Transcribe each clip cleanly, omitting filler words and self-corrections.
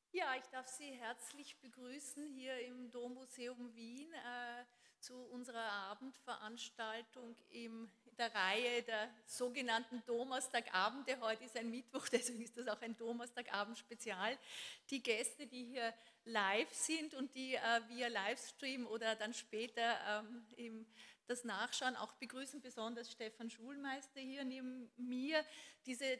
Ja, ich darf Sie herzlich begrüßen hier im Dommuseum Wien zu unserer Abendveranstaltung in der Reihe der sogenannten Donnerstagabende. Heute ist ein Mittwoch, deswegen ist das auch ein Donnerstagabend-Spezial. Die Gäste, die hier live sind und die via Livestream oder dann später das Nachschauen auch begrüßen, besonders Stefan Schulmeister hier neben mir. Diese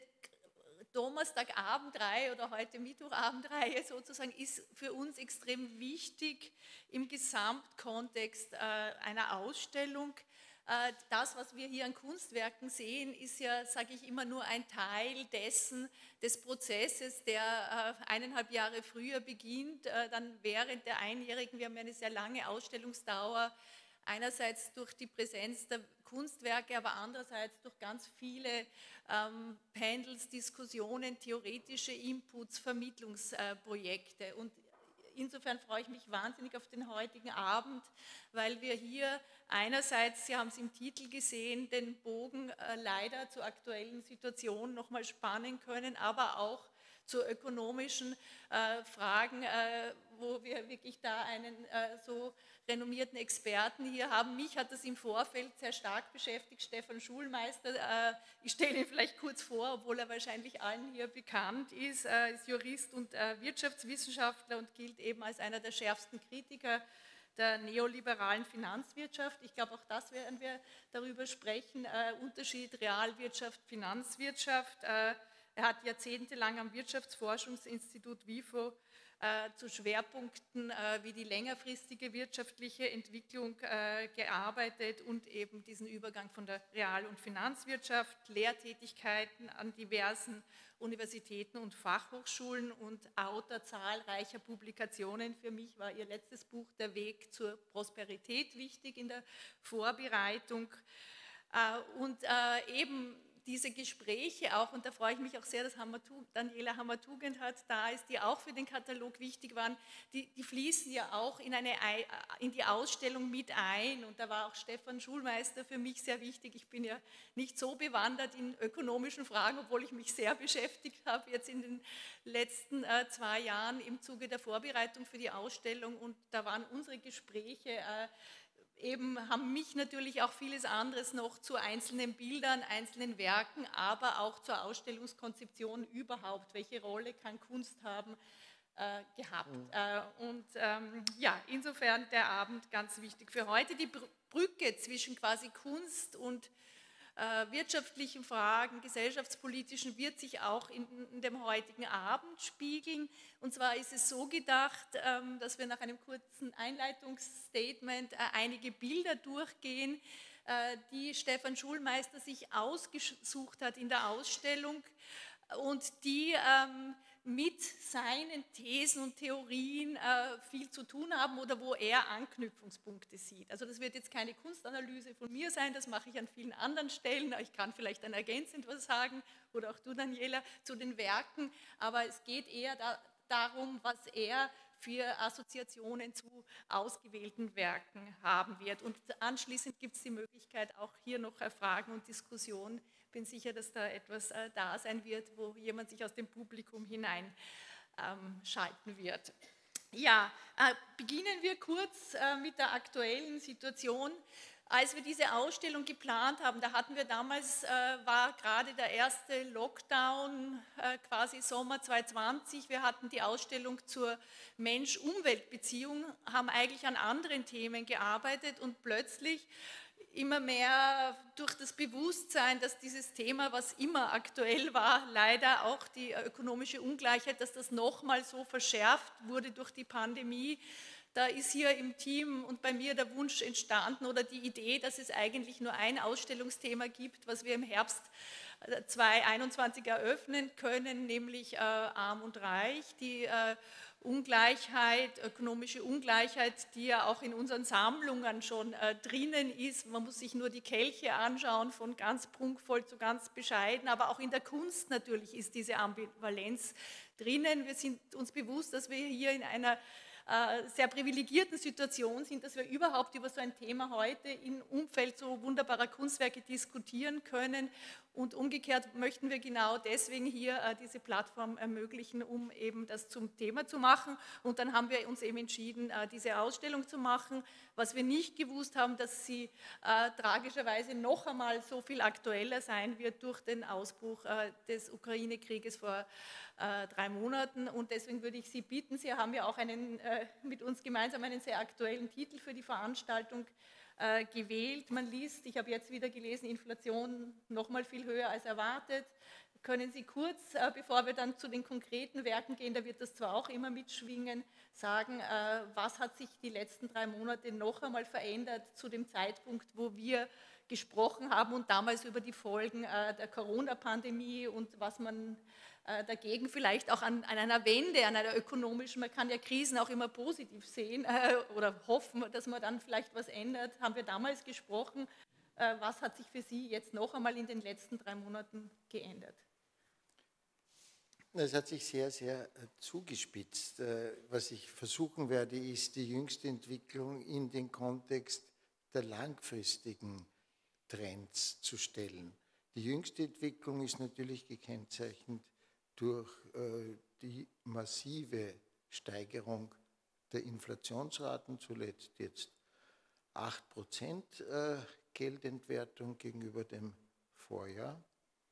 Donnerstagabendreihe oder heute Mittwochabendreihe sozusagen ist für uns extrem wichtig im Gesamtkontext einer Ausstellung. Das, was wir hier an Kunstwerken sehen, ist ja, sage ich immer, nur ein Teil des Prozesses, der 1,5 Jahre früher beginnt, dann während der Einjährigen. Wir haben ja eine sehr lange Ausstellungsdauer, einerseits durch die Präsenz der Kunstwerke, aber andererseits durch ganz viele Panels, Diskussionen, theoretische Inputs, Vermittlungsprojekte. Und insofern freue ich mich wahnsinnig auf den heutigen Abend, weil wir hier einerseits, Sie haben es im Titel gesehen, den Bogen leider zur aktuellen Situation nochmal spannen können, aber auch zu ökonomischen Fragen, wo wir wirklich da einen so renommierten Experten hier haben. Mich hat das im Vorfeld sehr stark beschäftigt, Stefan Schulmeister. Ich stelle ihn vielleicht kurz vor, obwohl er wahrscheinlich allen hier bekannt ist. Er ist Jurist und Wirtschaftswissenschaftler und gilt eben als einer der schärfsten Kritiker der neoliberalen Finanzwirtschaft. Ich glaube, auch das werden wir darüber sprechen. Unterschied Realwirtschaft, Finanzwirtschaft. Er hat jahrzehntelang am Wirtschaftsforschungsinstitut WIFO zu Schwerpunkten wie die längerfristige wirtschaftliche Entwicklung gearbeitet und eben diesen Übergang von der Real- und Finanzwirtschaft, Lehrtätigkeiten an diversen Universitäten und Fachhochschulen und Autor zahlreicher Publikationen. Für mich war ihr letztes Buch Der Weg zur Prosperität wichtig in der Vorbereitung. Und eben diese Gespräche auch, und da freue ich mich auch sehr, dass Daniela Hammer-Tugend da ist, die auch für den Katalog wichtig waren, die fließen ja auch in die Ausstellung mit ein. Und da war auch Stefan Schulmeister für mich sehr wichtig. Ich bin ja nicht so bewandert in ökonomischen Fragen, obwohl ich mich sehr beschäftigt habe jetzt in den letzten 2 Jahren im Zuge der Vorbereitung für die Ausstellung. Und da waren unsere Gespräche eben, haben mich natürlich auch vieles anderes noch zu einzelnen Bildern, einzelnen Werken, aber auch zur Ausstellungskonzeption überhaupt. Welche Rolle kann Kunst haben, gehabt. Ja, insofern der Abend ganz wichtig für heute. Die Brücke zwischen quasi Kunst und wirtschaftlichen Fragen, gesellschaftspolitischen, wird sich auch in dem heutigen Abend spiegeln. Und zwar ist es so gedacht, dass wir nach einem kurzen Einleitungsstatement einige Bilder durchgehen, die Stefan Schulmeister sich ausgesucht hat in der Ausstellung und die mit seinen Thesen und Theorien viel zu tun haben oder wo er Anknüpfungspunkte sieht. Also das wird jetzt keine Kunstanalyse von mir sein, das mache ich an vielen anderen Stellen. Ich kann vielleicht dann ergänzend was sagen oder auch du, Daniela, zu den Werken, aber es geht eher darum, was er für Assoziationen zu ausgewählten Werken haben wird. Und anschließend gibt es die Möglichkeit, auch hier noch Fragen und Diskussionen. Ich bin sicher, dass da etwas da sein wird, wo jemand sich aus dem Publikum hineinschalten wird. Ja, beginnen wir kurz mit der aktuellen Situation. Als wir diese Ausstellung geplant haben, da hatten wir damals, war gerade der erste Lockdown, quasi Sommer 2020. Wir hatten die Ausstellung zur Mensch-Umwelt-Beziehung, haben eigentlich an anderen Themen gearbeitet und plötzlich immer mehr durch das Bewusstsein, dass dieses Thema, was immer aktuell war, leider auch die ökonomische Ungleichheit, dass das nochmal so verschärft wurde durch die Pandemie. Da ist hier im Team und bei mir der Wunsch entstanden oder die Idee, dass es eigentlich nur ein Ausstellungsthema gibt, was wir im Herbst 2021 eröffnen können, nämlich Arm und Reich, die Ungleichheit, ökonomische Ungleichheit, die ja auch in unseren Sammlungen schon drinnen ist. Man muss sich nur die Kelche anschauen, von ganz prunkvoll zu ganz bescheiden, aber auch in der Kunst natürlich ist diese Ambivalenz drinnen. Wir sind uns bewusst, dass wir hier in einer sehr privilegierten Situation sind, dass wir überhaupt über so ein Thema heute im Umfeld so wunderbarer Kunstwerke diskutieren können. Und umgekehrt möchten wir genau deswegen hier diese Plattform ermöglichen, um eben das zum Thema zu machen. Und dann haben wir uns eben entschieden, diese Ausstellung zu machen. Was wir nicht gewusst haben, dass sie tragischerweise noch einmal so viel aktueller sein wird durch den Ausbruch des Ukraine-Krieges vor 3 Monaten. Und deswegen würde ich Sie bitten, Sie haben ja auch mit uns gemeinsam einen sehr aktuellen Titel für die Veranstaltung gewählt. Man liest, ich habe jetzt wieder gelesen, Inflation noch mal viel höher als erwartet. Können Sie kurz, bevor wir dann zu den konkreten Werken gehen, da wird das zwar auch immer mitschwingen, sagen, was hat sich die letzten 3 Monate noch einmal verändert zu dem Zeitpunkt, wo wir gesprochen haben und damals über die Folgen der Corona-Pandemie und was man dagegen vielleicht auch an einer Wende, an einer ökonomischen, man kann ja Krisen auch immer positiv sehen oder hoffen, dass man dann vielleicht was ändert, haben wir damals gesprochen. Was hat sich für Sie jetzt noch einmal in den letzten 3 Monaten geändert? Es hat sich sehr, sehr zugespitzt. Was ich versuchen werde, ist die jüngste Entwicklung in den Kontext der langfristigen Trends zu stellen. Die jüngste Entwicklung ist natürlich gekennzeichnet durch die massive Steigerung der Inflationsraten, zuletzt jetzt 8% Geldentwertung gegenüber dem Vorjahr.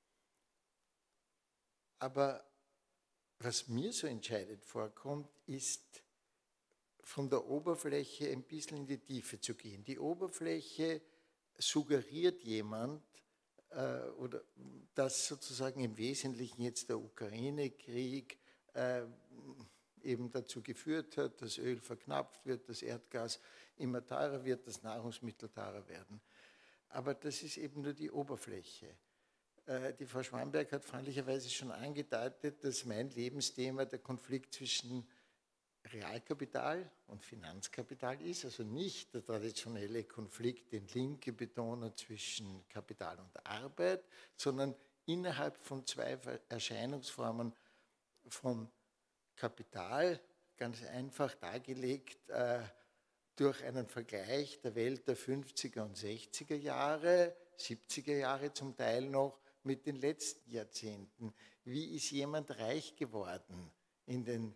Aber was mir so entscheidend vorkommt, ist, von der Oberfläche ein bisschen in die Tiefe zu gehen. Die Oberfläche suggeriert jemand, oder dass sozusagen im Wesentlichen jetzt der Ukraine-Krieg eben dazu geführt hat, dass Öl verknappt wird, dass Erdgas immer teurer wird, dass Nahrungsmittel teurer werden. Aber das ist eben nur die Oberfläche. Die Frau Schwamberg hat freundlicherweise schon angedeutet, dass mein Lebensthema der Konflikt zwischen Realkapital und Finanzkapital ist, also nicht der traditionelle Konflikt, den Linke betonen, zwischen Kapital und Arbeit, sondern innerhalb von 2 Erscheinungsformen von Kapital, ganz einfach dargelegt durch einen Vergleich der Welt der 50er und 60er Jahre, 70er Jahre zum Teil noch, mit den letzten Jahrzehnten. Wie ist jemand reich geworden in den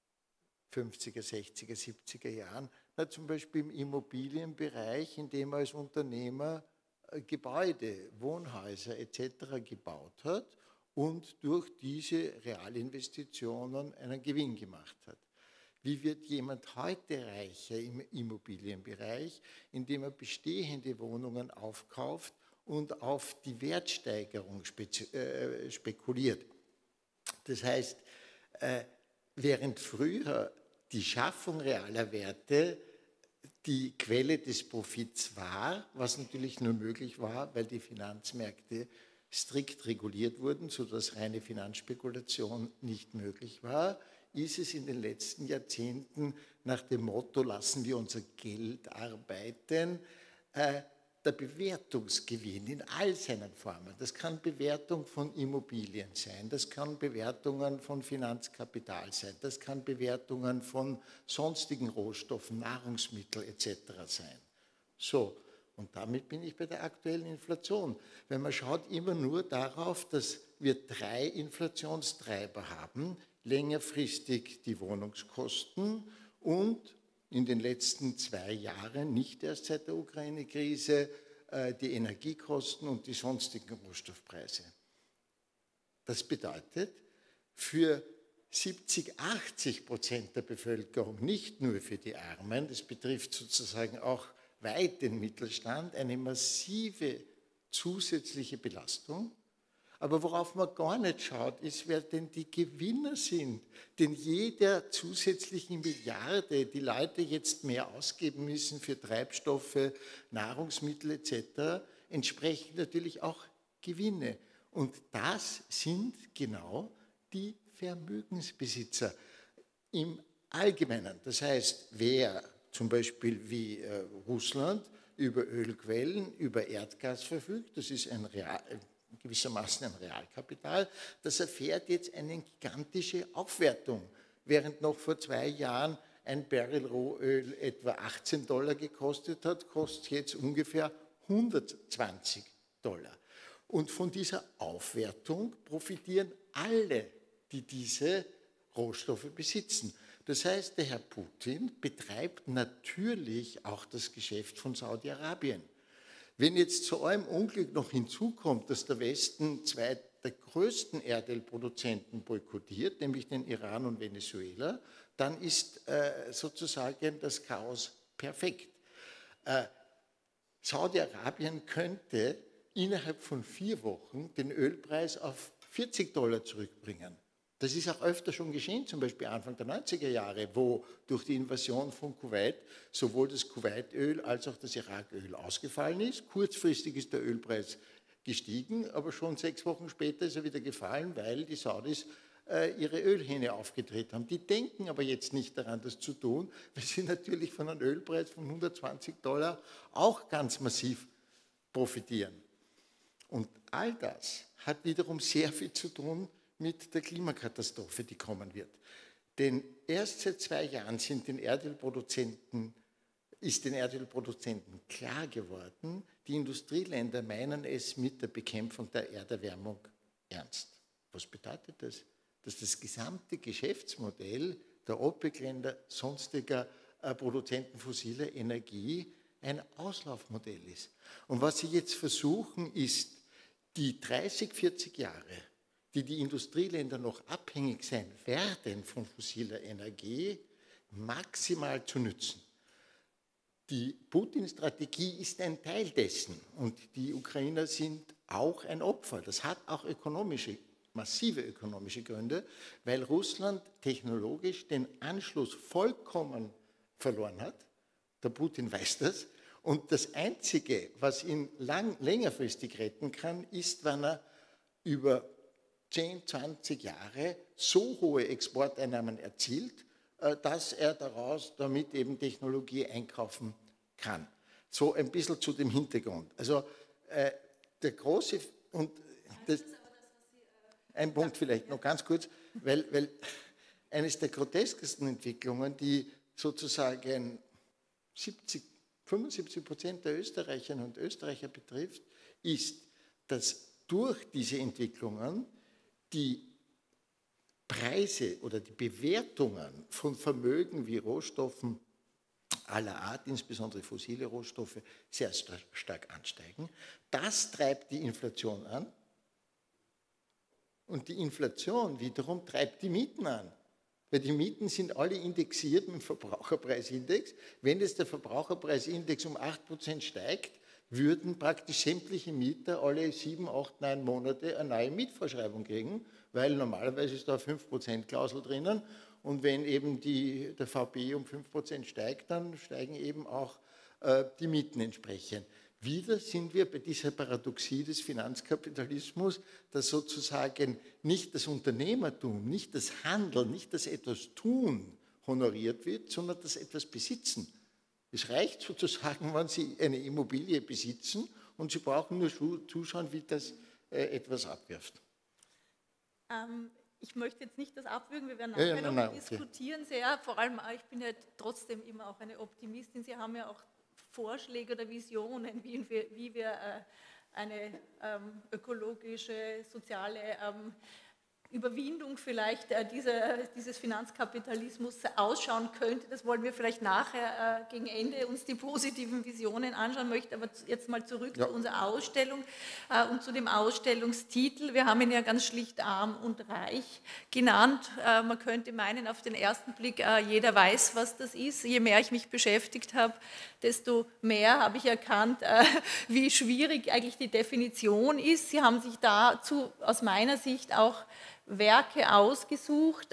50er, 60er, 70er Jahren? Na, zum Beispiel im Immobilienbereich, in dem er als Unternehmer Gebäude, Wohnhäuser etc. gebaut hat und durch diese Realinvestitionen einen Gewinn gemacht hat. Wie wird jemand heute reicher im Immobilienbereich, indem er bestehende Wohnungen aufkauft und auf die Wertsteigerung spekuliert? Das heißt, während früher die Schaffung realer Werte die Quelle des Profits war, was natürlich nur möglich war, weil die Finanzmärkte strikt reguliert wurden, sodass reine Finanzspekulation nicht möglich war, ist es in den letzten Jahrzehnten nach dem Motto, lassen wir unser Geld arbeiten, der Bewertungsgewinn in all seinen Formen. Das kann Bewertung von Immobilien sein, das kann Bewertungen von Finanzkapital sein, das kann Bewertungen von sonstigen Rohstoffen, Nahrungsmittel etc. sein. So, und damit bin ich bei der aktuellen Inflation. Wenn man schaut immer nur darauf, dass wir 3 Inflationstreiber haben, längerfristig die Wohnungskosten und in den letzten 2 Jahren, nicht erst seit der Ukraine-Krise, die Energiekosten und die sonstigen Rohstoffpreise. Das bedeutet, für 70–80% der Bevölkerung, nicht nur für die Armen, das betrifft sozusagen auch weit den Mittelstand, eine massive zusätzliche Belastung. Aber worauf man gar nicht schaut, ist, wer denn die Gewinner sind. Denn jeder zusätzlichen Milliarde, die Leute jetzt mehr ausgeben müssen für Treibstoffe, Nahrungsmittel etc., entsprechen natürlich auch Gewinne. Und das sind genau die Vermögensbesitzer im Allgemeinen. Das heißt, wer zum Beispiel wie Russland über Ölquellen, über Erdgas verfügt, das ist gewissermaßen ein Realkapital, das erfährt jetzt eine gigantische Aufwertung, während noch vor 2 Jahren ein Barrel Rohöl etwa $18 gekostet hat, kostet jetzt ungefähr $120. Und von dieser Aufwertung profitieren alle, die diese Rohstoffe besitzen. Das heißt, der Herr Putin betreibt natürlich auch das Geschäft von Saudi-Arabien. Wenn jetzt zu allem Unglück noch hinzukommt, dass der Westen zwei der größten Erdölproduzenten boykottiert, nämlich den Iran und Venezuela, dann ist sozusagen das Chaos perfekt. Saudi-Arabien könnte innerhalb von 4 Wochen den Ölpreis auf $40 zurückbringen. Das ist auch öfter schon geschehen, zum Beispiel Anfang der 90er Jahre, wo durch die Invasion von Kuwait sowohl das Kuwaitöl als auch das Iraköl ausgefallen ist. Kurzfristig ist der Ölpreis gestiegen, aber schon 6 Wochen später ist er wieder gefallen, weil die Saudis ihre Ölhähne aufgedreht haben. Die denken aber jetzt nicht daran, das zu tun, weil sie natürlich von einem Ölpreis von $120 auch ganz massiv profitieren. Und all das hat wiederum sehr viel zu tun mit der Klimakatastrophe, die kommen wird. Denn erst seit 2 Jahren ist den Erdölproduzenten klar geworden, die Industrieländer meinen es mit der Bekämpfung der Erderwärmung ernst. Was bedeutet das? Dass das gesamte Geschäftsmodell der OPEC-Länder, sonstiger Produzenten fossiler Energie ein Auslaufmodell ist. Und was sie jetzt versuchen, ist, die 30, 40 Jahre, die Industrieländer noch abhängig sein werden von fossiler Energie, maximal zu nützen. Die Putin-Strategie ist ein Teil dessen und die Ukrainer sind auch ein Opfer. Das hat auch massive ökonomische Gründe, weil Russland technologisch den Anschluss vollkommen verloren hat. Der Putin weiß das. Und das Einzige, was ihn längerfristig retten kann, ist, wenn er über 10, 20 Jahre so hohe Exporteinnahmen erzielt, dass er damit eben Technologie einkaufen kann. So ein bisschen zu dem Hintergrund. Also der große, und das, ein Punkt vielleicht noch ganz kurz, weil eines der groteskesten Entwicklungen, die sozusagen 75% der Österreicherinnen und Österreicher betrifft, ist, dass durch diese Entwicklungen die Preise oder die Bewertungen von Vermögen wie Rohstoffen aller Art, insbesondere fossile Rohstoffe, sehr stark ansteigen. Das treibt die Inflation an und die Inflation wiederum treibt die Mieten an. Weil die Mieten sind alle indexiert mit dem Verbraucherpreisindex. Wenn jetzt der Verbraucherpreisindex um 8% steigt, würden praktisch sämtliche Mieter alle 7, 8, 9 Monate eine neue Mietvorschreibung kriegen, weil normalerweise ist da eine 5%-Klausel drinnen und wenn eben der VP um 5% steigt, dann steigen eben auch die Mieten entsprechend. Wieder sind wir bei dieser Paradoxie des Finanzkapitalismus, dass sozusagen nicht das Unternehmertum, nicht das Handeln, nicht das etwas tun honoriert wird, sondern das etwas besitzen. Es reicht sozusagen, wenn Sie eine Immobilie besitzen und Sie brauchen nur zuschauen, wie das etwas abwirft. Ich möchte jetzt nicht das abwürgen, wir werden nachher noch diskutieren sehr, vor allem, ich bin ja trotzdem immer auch eine Optimistin, Sie haben ja auch Vorschläge oder Visionen, wie wir eine ökologische, soziale Überwindung vielleicht dieses Finanzkapitalismus ausschauen könnte. Das wollen wir vielleicht nachher gegen Ende uns die positiven Visionen anschauen, möchte aber jetzt mal zurück zu unserer Ausstellung und zu dem Ausstellungstitel. Wir haben ihn ja ganz schlicht Arm und Reich genannt. Man könnte meinen, auf den ersten Blick, jeder weiß, was das ist. Je mehr ich mich beschäftigt habe, desto mehr habe ich erkannt, wie schwierig eigentlich die Definition ist. Sie haben sich dazu aus meiner Sicht auch Werke ausgesucht.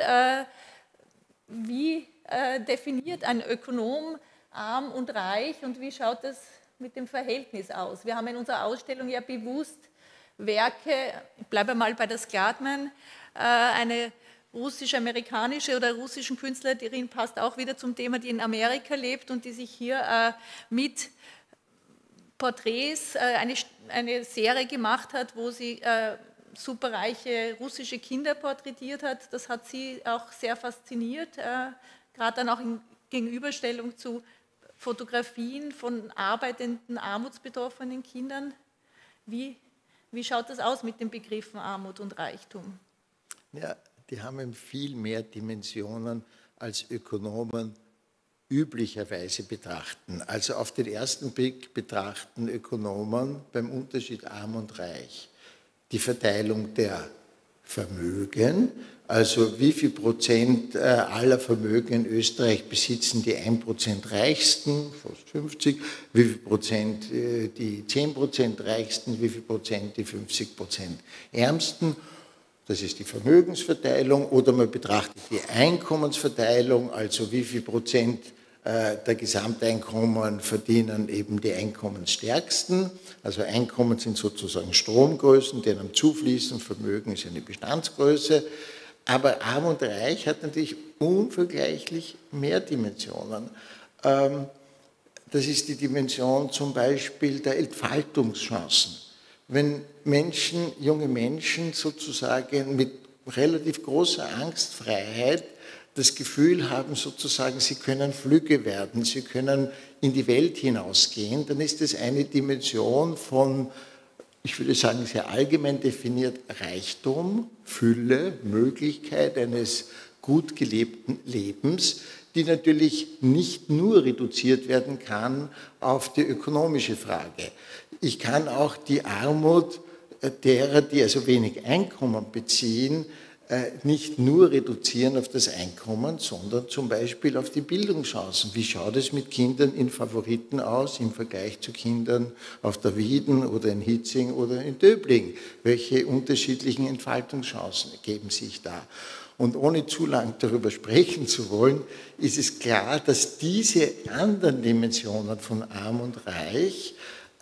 Wie definiert ein Ökonom arm und reich und wie schaut das mit dem Verhältnis aus? Wir haben in unserer Ausstellung ja bewusst Werke, ich bleibe mal bei der Skladman, eine russisch-amerikanische oder russischen Künstlerin, passt auch wieder zum Thema, die in Amerika lebt und die sich hier mit Porträts eine Serie gemacht hat, wo sie superreiche russische Kinder porträtiert hat. Das hat sie auch sehr fasziniert, gerade dann auch in Gegenüberstellung zu Fotografien von arbeitenden, armutsbetroffenen Kindern. Wie schaut das aus mit den Begriffen Armut und Reichtum? Ja, die haben eben viel mehr Dimensionen, als Ökonomen üblicherweise betrachten. Also auf den ersten Blick betrachten Ökonomen beim Unterschied arm und reich die Verteilung der Vermögen, also wie viel Prozent aller Vermögen in Österreich besitzen die 1% Reichsten, fast 50, wie viel Prozent die 10% Reichsten, wie viel Prozent die 50% Ärmsten. Das ist die Vermögensverteilung, oder man betrachtet die Einkommensverteilung, also wie viel Prozent der Gesamteinkommen verdienen eben die Einkommensstärksten. Also Einkommen sind sozusagen Stromgrößen, die einem zufließen, Vermögen ist eine Bestandsgröße. Aber Arm und Reich hat natürlich unvergleichlich mehr Dimensionen. Das ist die Dimension zum Beispiel der Entfaltungschancen. Wenn Menschen, junge Menschen sozusagen mit relativ großer Angstfreiheit das Gefühl haben, sozusagen, sie können flügge werden, sie können in die Welt hinausgehen, dann ist das eine Dimension von, ich würde sagen, sehr allgemein definiert Reichtum, Fülle, Möglichkeit eines gut gelebten Lebens, die natürlich nicht nur reduziert werden kann auf die ökonomische Frage. Ich kann auch die Armut derer, die also wenig Einkommen beziehen, nicht nur reduzieren auf das Einkommen, sondern zum Beispiel auf die Bildungschancen. Wie schaut es mit Kindern in Favoriten aus im Vergleich zu Kindern auf der Wieden oder in Hitzing oder in Döbling? Welche unterschiedlichen Entfaltungschancen ergeben sich da? Und ohne zu lang darüber sprechen zu wollen, ist es klar, dass diese anderen Dimensionen von Arm und Reich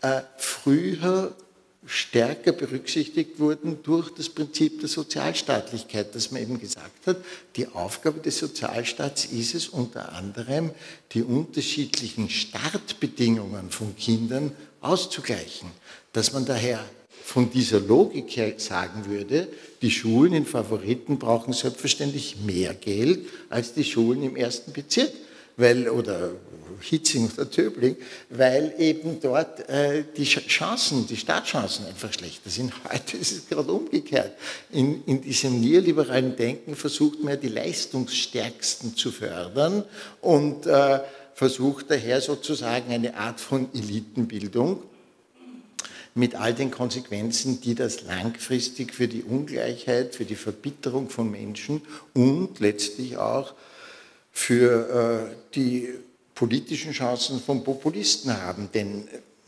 früher stärker berücksichtigt wurden durch das Prinzip der Sozialstaatlichkeit, dass man eben gesagt hat, die Aufgabe des Sozialstaats ist es unter anderem, die unterschiedlichen Startbedingungen von Kindern auszugleichen. Dass man daher von dieser Logik her sagen würde, die Schulen in Favoriten brauchen selbstverständlich mehr Geld als die Schulen im ersten Bezirk, oder Hitzing oder Döbling, weil eben dort die Chancen, die Startchancen einfach schlechter sind. Heute ist es gerade umgekehrt. In diesem neoliberalen Denken versucht man die Leistungsstärksten zu fördern und versucht daher sozusagen eine Art von Elitenbildung mit all den Konsequenzen, die das langfristig für die Ungleichheit, für die Verbitterung von Menschen und letztlich auch für die politischen Chancen von Populisten haben. Denn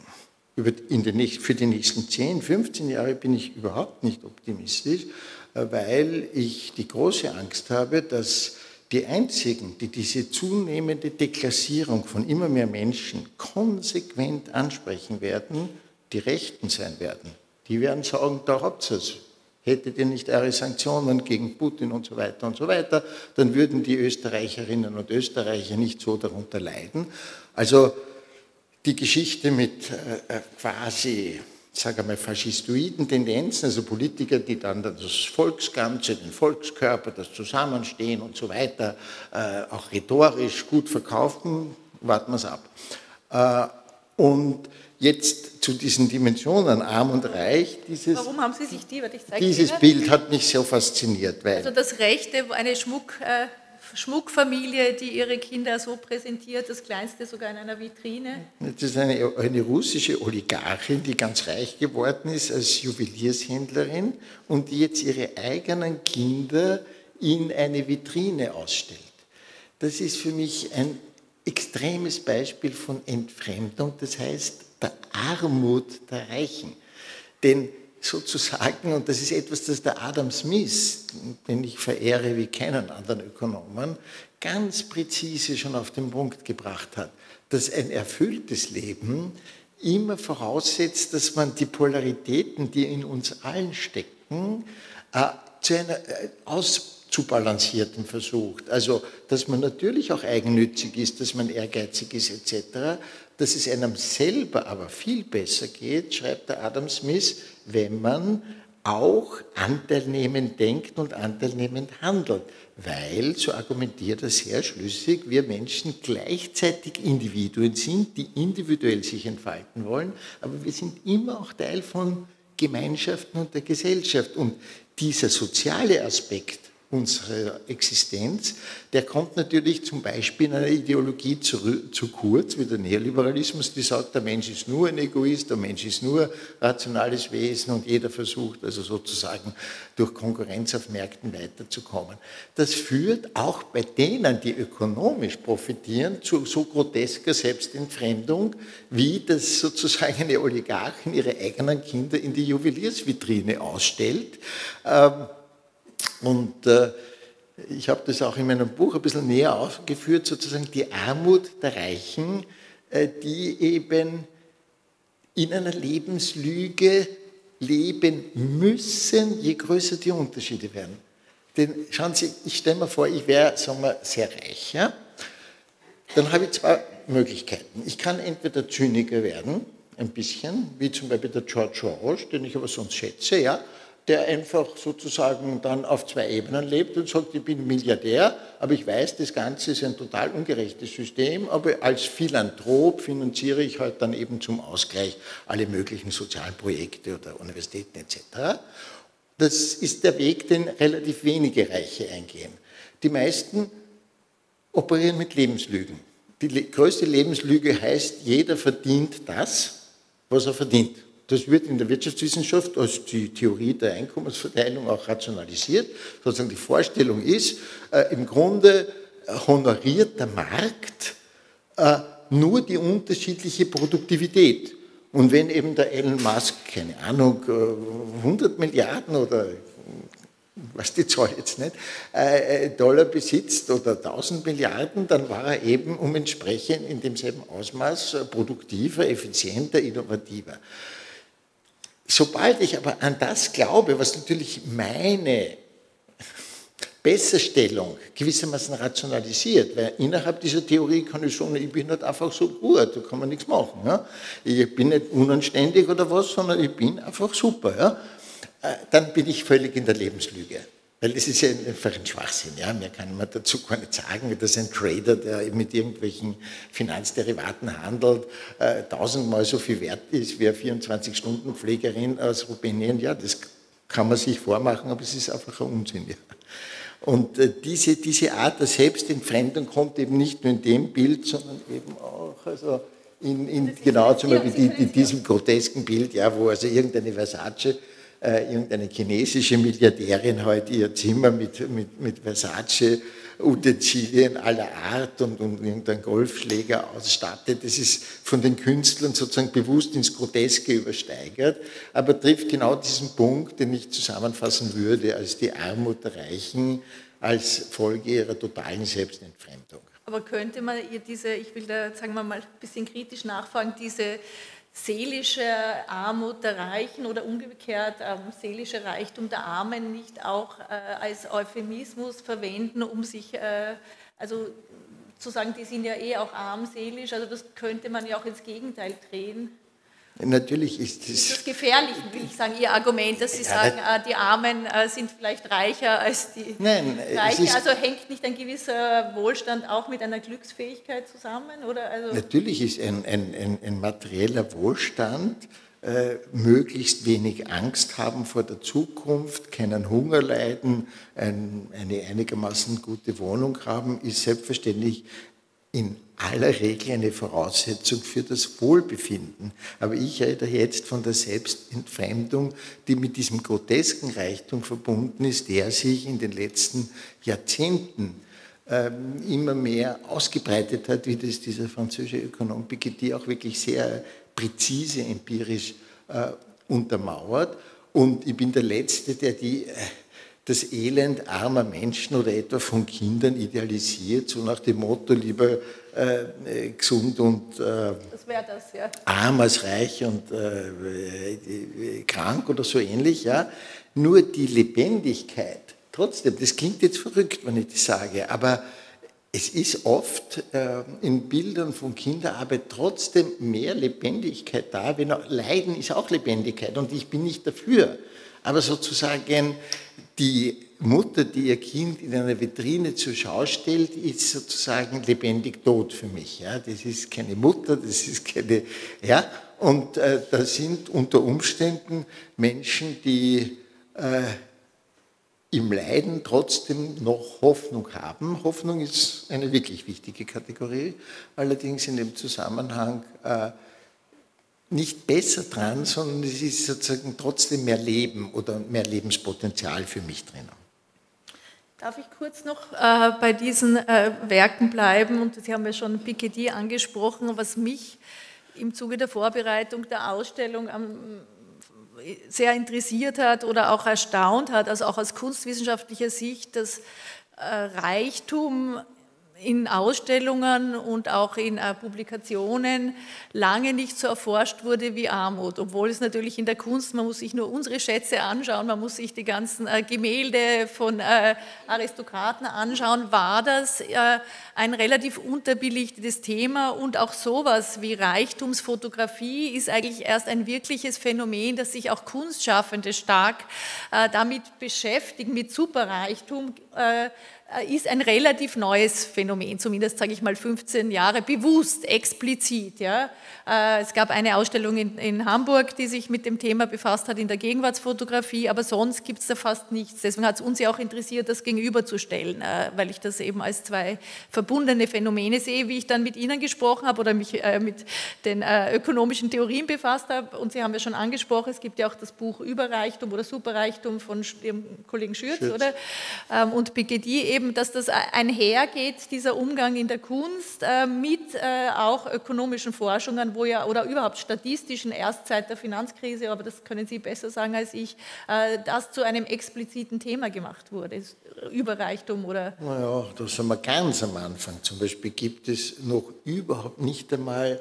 für die nächsten 10, 15 Jahre bin ich überhaupt nicht optimistisch, weil ich die große Angst habe, dass die einzigen, die diese zunehmende Deklassierung von immer mehr Menschen konsequent ansprechen werden, die Rechten sein werden. Die werden sagen, da habt ihr es. Hättet ihr nicht eure Sanktionen gegen Putin und so weiter, dann würden die Österreicherinnen und Österreicher nicht so darunter leiden. Also die Geschichte mit quasi, sagen wir mal, faschistoiden Tendenzen, also Politiker, die dann das Volksganze, den Volkskörper, das Zusammenstehen und so weiter, auch rhetorisch gut verkaufen, warten wir es ab. Und jetzt zu diesen Dimensionen, arm und reich, Warum haben Sie sich dieses Bild hat mich so fasziniert. Weil also das Rechte, eine Schmuckfamilie, die ihre Kinder so präsentiert, das kleinste sogar in einer Vitrine. Das ist eine russische Oligarchin, die ganz reich geworden ist als Juweliershändlerin und die jetzt ihre eigenen Kinder in eine Vitrine ausstellt. Das ist für mich ein extremes Beispiel von Entfremdung, das heißt der Armut der Reichen. Denn sozusagen, und das ist etwas, das der Adam Smith, den ich verehre wie keinen anderen Ökonomen, ganz präzise schon auf den Punkt gebracht hat, dass ein erfülltes Leben immer voraussetzt, dass man die Polaritäten, die in uns allen stecken, zu einer auszubalancierten versucht. Also, dass man natürlich auch eigennützig ist, dass man ehrgeizig ist etc., dass es einem selber aber viel besser geht, schreibt der Adam Smith, wenn man auch anteilnehmend denkt und anteilnehmend handelt. Weil, so argumentiert er sehr schlüssig, wir Menschen gleichzeitig Individuen sind, die individuell sich entfalten wollen, aber wir sind immer auch Teil von Gemeinschaften und der Gesellschaft. Und dieser soziale Aspekt unserer Existenz, der kommt natürlich zum Beispiel in einer Ideologie zu kurz, wie der Neoliberalismus, die sagt, der Mensch ist nur ein Egoist, der Mensch ist nur rationales Wesen und jeder versucht also sozusagen durch Konkurrenz auf Märkten weiterzukommen. Das führt auch bei denen, die ökonomisch profitieren, zu so grotesker Selbstentfremdung, wie das sozusagen eine Oligarchen ihre eigenen Kinder in die Juweliersvitrine ausstellt. Und ich habe das auch in meinem Buch ein bisschen näher aufgeführt, sozusagen die Armut der Reichen, die eben in einer Lebenslüge leben müssen, je größer die Unterschiede werden. Denn schauen Sie, ich stelle mir vor, ich wäre, sagen wir, sehr reich. Ja? Dann habe ich zwei Möglichkeiten. Ich kann entweder Zyniker werden, ein bisschen, wie zum Beispiel der George Soros, den ich aber sonst schätze, ja, der einfach sozusagen dann auf zwei Ebenen lebt und sagt, ich bin Milliardär, aber ich weiß, das Ganze ist ein total ungerechtes System, aber als Philanthrop finanziere ich halt dann eben zum Ausgleich alle möglichen sozialen Projekte oder Universitäten etc. Das ist der Weg, den relativ wenige Reiche eingehen. Die meisten operieren mit Lebenslügen. Die größte Lebenslüge heißt, jeder verdient das, was er verdient. Das wird in der Wirtschaftswissenschaft als die Theorie der Einkommensverteilung auch rationalisiert. Sozusagen die Vorstellung ist, im Grunde honoriert der Markt nur die unterschiedliche Produktivität. Und wenn eben der Elon Musk, keine Ahnung, 100 Milliarden oder was die Zahl jetzt nicht, Dollar besitzt oder 1000 Milliarden, dann war er eben entsprechend in demselben Ausmaß produktiver, effizienter, innovativer. Sobald ich aber an das glaube, was natürlich meine Besserstellung gewissermaßen rationalisiert, weil innerhalb dieser Theorie kann ich sagen, ich bin nicht einfach so gut, da kann man nichts machen. Ja? Ich bin nicht unanständig oder was, sondern ich bin einfach super. Ja? Dann bin ich völlig in der Lebenslüge. Weil das ist ja einfach ein Schwachsinn. Ja? Mehr kann man dazu gar nicht sagen, dass ein Trader, der mit irgendwelchen Finanzderivaten handelt, 1000-mal so viel wert ist wie eine 24-Stunden-Pflegerin aus Rumänien. Ja, das kann man sich vormachen, aber es ist einfach ein Unsinn. Ja? Und diese Art der Selbstentfremdung kommt eben nicht nur in dem Bild, sondern eben auch also genau zum Beispiel in diesem grotesken Bild, ja, wo also irgendeine Versace, irgendeine chinesische Milliardärin halt ihr Zimmer mit Versace Utensilien aller Art und irgendein Golfschläger ausstattet. Das ist von den Künstlern sozusagen bewusst ins Groteske übersteigert, aber trifft genau diesen Punkt, den ich zusammenfassen würde als die Armut der Reichen als Folge ihrer totalen Selbstentfremdung. Aber könnte man ihr ich will da, sagen wir mal, ein bisschen kritisch nachfragen, diese seelische Armut der Reichen oder umgekehrt seelische Reichtum der Armen nicht auch als Euphemismus verwenden, um sich, also zu sagen, die sind ja eh auch armselig, also das könnte man ja auch ins Gegenteil drehen. Natürlich ist das gefährlich, will ich sagen, Ihr Argument, dass Sie sagen, die Armen sind vielleicht reicher als die Reichen. Also hängt nicht ein gewisser Wohlstand auch mit einer Glücksfähigkeit zusammen? Oder? Also natürlich ist ein materieller Wohlstand, möglichst wenig Angst haben vor der Zukunft, keinen Hunger leiden, eine einigermaßen gute Wohnung haben, ist selbstverständlich in aller Regel eine Voraussetzung für das Wohlbefinden. Aber ich rede jetzt von der Selbstentfremdung, die mit diesem grotesken Reichtum verbunden ist, der sich in den letzten Jahrzehnten immer mehr ausgebreitet hat, wie das dieser französische Ökonom Piketty auch wirklich sehr präzise empirisch untermauert. Und ich bin der Letzte, der das Elend armer Menschen oder etwa von Kindern idealisiert, so nach dem Motto, lieber gesund und arm als reich und krank oder so ähnlich. Ja. Nur die Lebendigkeit, trotzdem, das klingt jetzt verrückt, wenn ich das sage, aber es ist oft in Bildern von Kinderarbeit trotzdem mehr Lebendigkeit da, wenn Leiden ist auch Lebendigkeit und ich bin nicht dafür. Aber sozusagen die Mutter, die ihr Kind in einer Vitrine zur Schau stellt, ist sozusagen lebendig tot für mich. Ja? Das ist keine Mutter, das ist keine... Ja? Und da sind unter Umständen Menschen, die im Leiden trotzdem noch Hoffnung haben. Hoffnung ist eine wirklich wichtige Kategorie, allerdings in dem Zusammenhang nicht besser dran, sondern es ist sozusagen trotzdem mehr Leben oder mehr Lebenspotenzial für mich drin. Darf ich kurz noch bei diesen Werken bleiben? Und Sie haben ja schon Piketty angesprochen, was mich im Zuge der Vorbereitung der Ausstellung sehr interessiert hat oder auch erstaunt hat, also auch aus kunstwissenschaftlicher Sicht, dass Reichtum in Ausstellungen und auch in Publikationen lange nicht so erforscht wurde wie Armut, obwohl es natürlich in der Kunst, man muss sich nur unsere Schätze anschauen, man muss sich die ganzen Gemälde von Aristokraten anschauen, war das ein relativ unterbelichtetes Thema und auch sowas wie Reichtumsfotografie ist eigentlich erst ein wirkliches Phänomen, dass sich auch Kunstschaffende stark damit beschäftigen, mit Superreichtum, ist ein relativ neues Phänomen, zumindest sage ich mal 15 Jahre, bewusst, explizit. Ja. Es gab eine Ausstellung in Hamburg, die sich mit dem Thema befasst hat in der Gegenwartsfotografie, aber sonst gibt es da fast nichts. Deswegen hat es uns ja auch interessiert, das gegenüberzustellen, weil ich das eben als zwei verbundene Phänomene sehe, wie ich dann mit Ihnen gesprochen habe oder mich mit den ökonomischen Theorien befasst habe. Und Sie haben ja schon angesprochen, es gibt ja auch das Buch Überreichtum oder Superreichtum von Ihrem Kollegen Schürz. Oder? Und Piketty eben, dass das einhergeht, dieser Umgang in der Kunst mit auch ökonomischen Forschungen, wo ja, oder überhaupt statistischen, erst seit der Finanzkrise, aber das können Sie besser sagen als ich, das zu einem expliziten Thema gemacht wurde, Überreichtum oder... Naja, da sind wir ganz am Anfang. Zum Beispiel gibt es noch überhaupt nicht einmal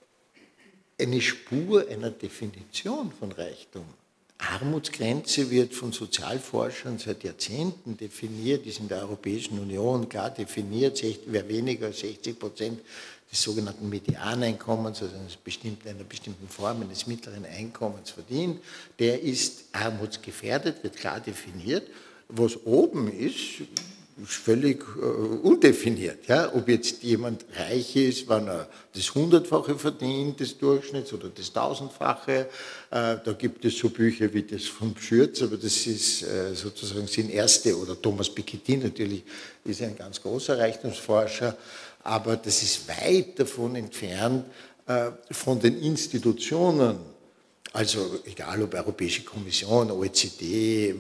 eine Spur einer Definition von Reichtum. Armutsgrenze wird von Sozialforschern seit Jahrzehnten definiert, ist in der Europäischen Union klar definiert, wer weniger als 60% des sogenannten Medianeinkommens, also einer bestimmten Form eines mittleren Einkommens verdient, der ist armutsgefährdet, wird klar definiert. Was oben ist völlig undefiniert. Ja? Ob jetzt jemand reich ist, wenn er das Hundertfache verdient des Durchschnitts oder das Tausendfache. Da gibt es so Bücher wie das von Schürz, aber das ist sozusagen sind erste, oder Thomas Piketty natürlich ist ein ganz großer Reichtumsforscher, aber das ist weit davon entfernt, von den Institutionen, also egal ob Europäische Kommission, OECD,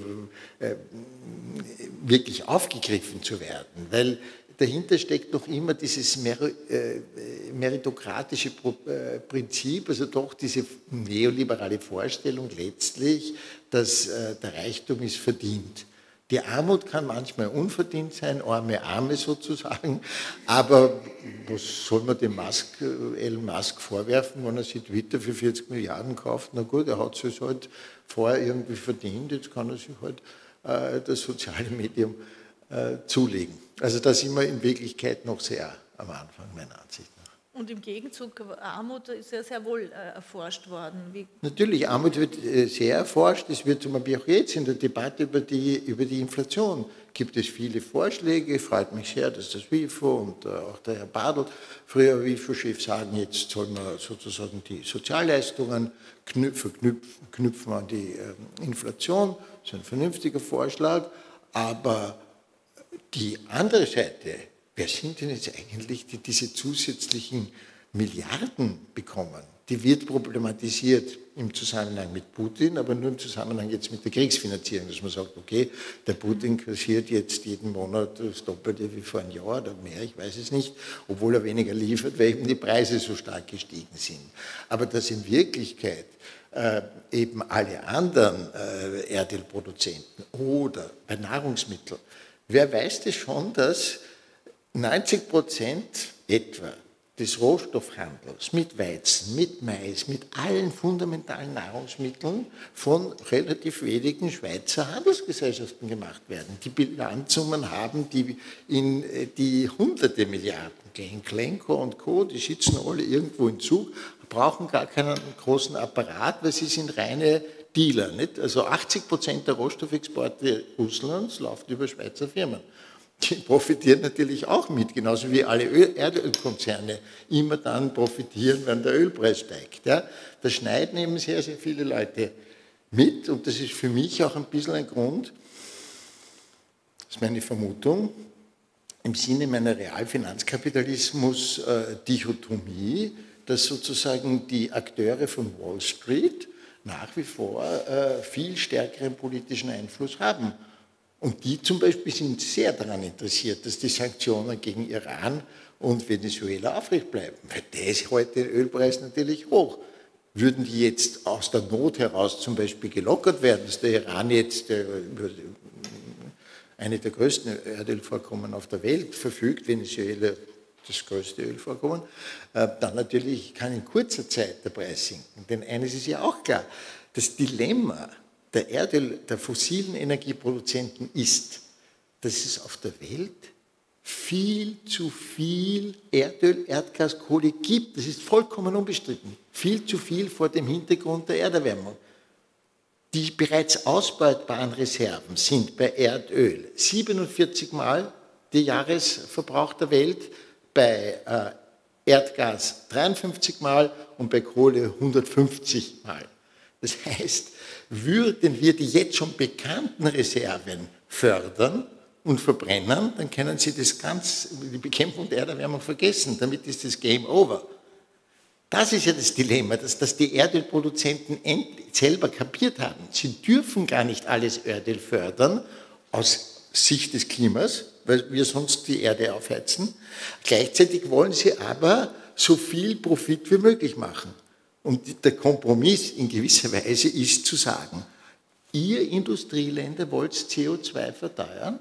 wirklich aufgegriffen zu werden, weil dahinter steckt noch immer dieses meritokratische Prinzip, also doch diese neoliberale Vorstellung letztlich, dass der Reichtum ist verdient. Die Armut kann manchmal unverdient sein, Arme sozusagen, aber was soll man dem Elon Musk vorwerfen, wenn er sich Twitter für 40 Milliarden kauft? Na gut, er hat es sich halt vorher irgendwie verdient, jetzt kann er sich halt das soziale Medium zulegen. Also da sind wir in Wirklichkeit noch sehr am Anfang, meiner Ansicht nach. Und im Gegenzug, Armut ist ja sehr wohl erforscht worden. Natürlich, Armut wird sehr erforscht. Es wird zum Beispiel auch jetzt in der Debatte über die Inflation gibt es viele Vorschläge. Freut mich sehr, dass das WIFO und auch der Herr Badl, früher WIFO-Chef, sagen, jetzt soll man sozusagen die Sozialleistungen knüpfen an die Inflation. Das ist ein vernünftiger Vorschlag. Aber die andere Seite, wer sind denn jetzt eigentlich, die diese zusätzlichen Milliarden bekommen? Die wird problematisiert im Zusammenhang mit Putin, aber nur im Zusammenhang jetzt mit der Kriegsfinanzierung, dass man sagt, okay, der Putin kassiert jetzt jeden Monat das Doppelte wie vor einem Jahr oder mehr, ich weiß es nicht, obwohl er weniger liefert, weil eben die Preise so stark gestiegen sind. Aber dass in Wirklichkeit eben alle anderen Erdölproduzenten oder bei Nahrungsmitteln, wer weiß das schon, dass 90% etwa des Rohstoffhandels mit Weizen, mit Mais, mit allen fundamentalen Nahrungsmitteln von relativ wenigen Schweizer Handelsgesellschaften gemacht werden, die Bilanzsummen haben, die in die hunderte Milliarden gehen. Glencore und Co., die sitzen alle irgendwo im Zug, brauchen gar keinen großen Apparat, weil sie sind reine Dealer. Nicht? Also 80% der Rohstoffexporte Russlands läuft über Schweizer Firmen. Die profitieren natürlich auch mit, genauso wie alle Erdölkonzerne immer dann profitieren, wenn der Ölpreis steigt. Ja? Da schneiden eben sehr, sehr viele Leute mit und das ist für mich auch ein bisschen ein Grund, das ist meine Vermutung, im Sinne meiner Realfinanzkapitalismus-Dichotomie, dass sozusagen die Akteure von Wall Street nach wie vor viel stärkeren politischen Einfluss haben. Und die zum Beispiel sind sehr daran interessiert, dass die Sanktionen gegen Iran und Venezuela aufrecht bleiben. Weil der ist heute den Ölpreis natürlich hoch. Würden die jetzt aus der Not heraus zum Beispiel gelockert werden, dass der Iran jetzt eine der größten Erdölvorkommen auf der Welt verfügt, Venezuela das größte Ölvorkommen, dann natürlich kann in kurzer Zeit der Preis sinken. Denn eines ist ja auch klar, das Dilemma der fossilen Energieproduzenten ist, dass es auf der Welt viel zu viel Erdöl, Erdgas, Kohle gibt. Das ist vollkommen unbestritten. Viel zu viel vor dem Hintergrund der Erderwärmung. Die bereits ausbeutbaren Reserven sind bei Erdöl 47 Mal der Jahresverbrauch der Welt, bei Erdgas 53 Mal und bei Kohle 150 Mal. Das heißt, würden wir die jetzt schon bekannten Reserven fördern und verbrennen, dann können Sie die Bekämpfung der Erderwärmung vergessen. Damit ist das Game over. Das ist ja das Dilemma, dass die Erdölproduzenten selber kapiert haben. Sie dürfen gar nicht alles Erdöl fördern aus Sicht des Klimas, weil wir sonst die Erde aufheizen. Gleichzeitig wollen sie aber so viel Profit wie möglich machen. Und der Kompromiss in gewisser Weise ist zu sagen, ihr Industrieländer wollt CO2 verteuern?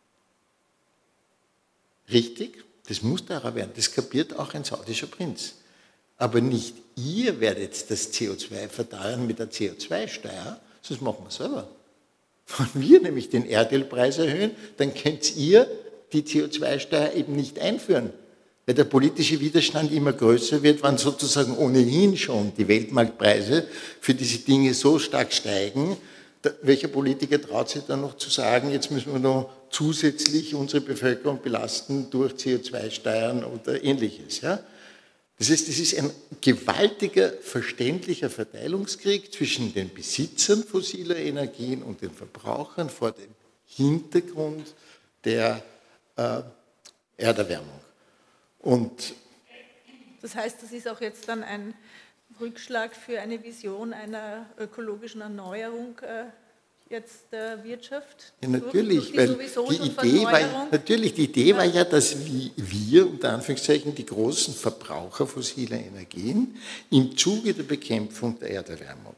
Richtig, das muss teurer werden. Das kapiert auch ein saudischer Prinz. Aber nicht ihr werdet das CO2 verteuern mit der CO2-Steuer, das machen wir selber. Wenn wir nämlich den Erdölpreis erhöhen, dann könnt ihr die CO2-Steuer eben nicht einführen, weil der politische Widerstand immer größer wird, wenn sozusagen ohnehin schon die Weltmarktpreise für diese Dinge so stark steigen. Welcher Politiker traut sich dann noch zu sagen, jetzt müssen wir noch zusätzlich unsere Bevölkerung belasten durch CO2-Steuern oder Ähnliches? Ja? Das heißt, es ist ein gewaltiger, verständlicher Verteilungskrieg zwischen den Besitzern fossiler Energien und den Verbrauchern vor dem Hintergrund der Erderwärmung. Und das heißt, das ist auch jetzt dann ein Rückschlag für eine Vision einer ökologischen Erneuerung jetzt der Wirtschaft? Ja, natürlich, weil die Idee war ja, dass wir, unter Anführungszeichen, die großen Verbraucher fossiler Energien im Zuge der Bekämpfung der Erderwärmung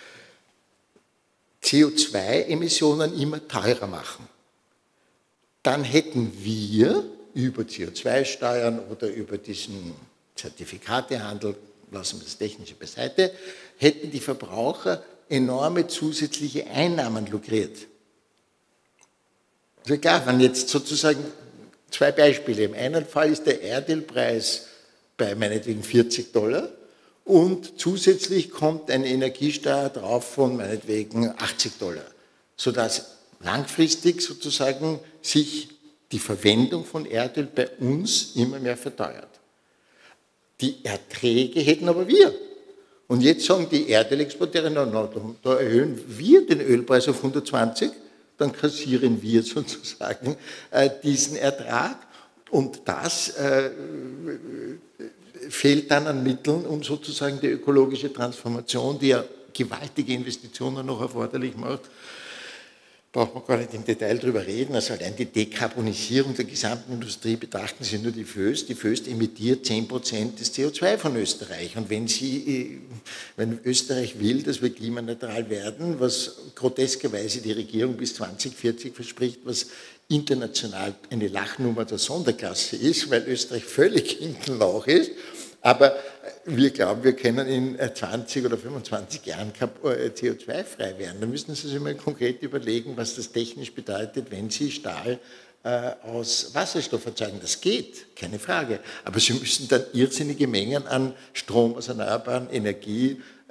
CO2-Emissionen immer teurer machen. Dann hätten wir über CO2-Steuern oder über diesen Zertifikatehandel, lassen wir das Technische beiseite, hätten die Verbraucher enorme zusätzliche Einnahmen lukriert. Also klar, wenn jetzt sozusagen zwei Beispiele. Im einen Fall ist der Erdölpreis bei meinetwegen $40 und zusätzlich kommt eine Energiesteuer drauf von meinetwegen $80, sodass langfristig sozusagen sich die Verwendung von Erdöl bei uns immer mehr verteuert. Die Erträge hätten aber wir. Und jetzt sagen die Erdölexporteure, da erhöhen wir den Ölpreis auf 120, dann kassieren wir sozusagen diesen Ertrag. Und das fehlt dann an Mitteln, um sozusagen die ökologische Transformation, die ja gewaltige Investitionen noch erforderlich macht, braucht man gar nicht im Detail drüber reden. Also allein die Dekarbonisierung der gesamten Industrie, betrachten Sie nur die Föst. Die Föst emittiert 10% des CO2 von Österreich. Und wenn Österreich will, dass wir klimaneutral werden, was groteskerweise die Regierung bis 2040 verspricht, was international eine Lachnummer der Sonderklasse ist, weil Österreich völlig hinten nach ist, aber wir glauben, wir können in 20 oder 25 Jahren CO2-frei werden. Da müssen Sie sich mal konkret überlegen, was das technisch bedeutet, wenn Sie Stahl aus Wasserstoff erzeugen. Das geht, keine Frage. Aber Sie müssen dann irrsinnige Mengen an Strom aus erneuerbaren Energie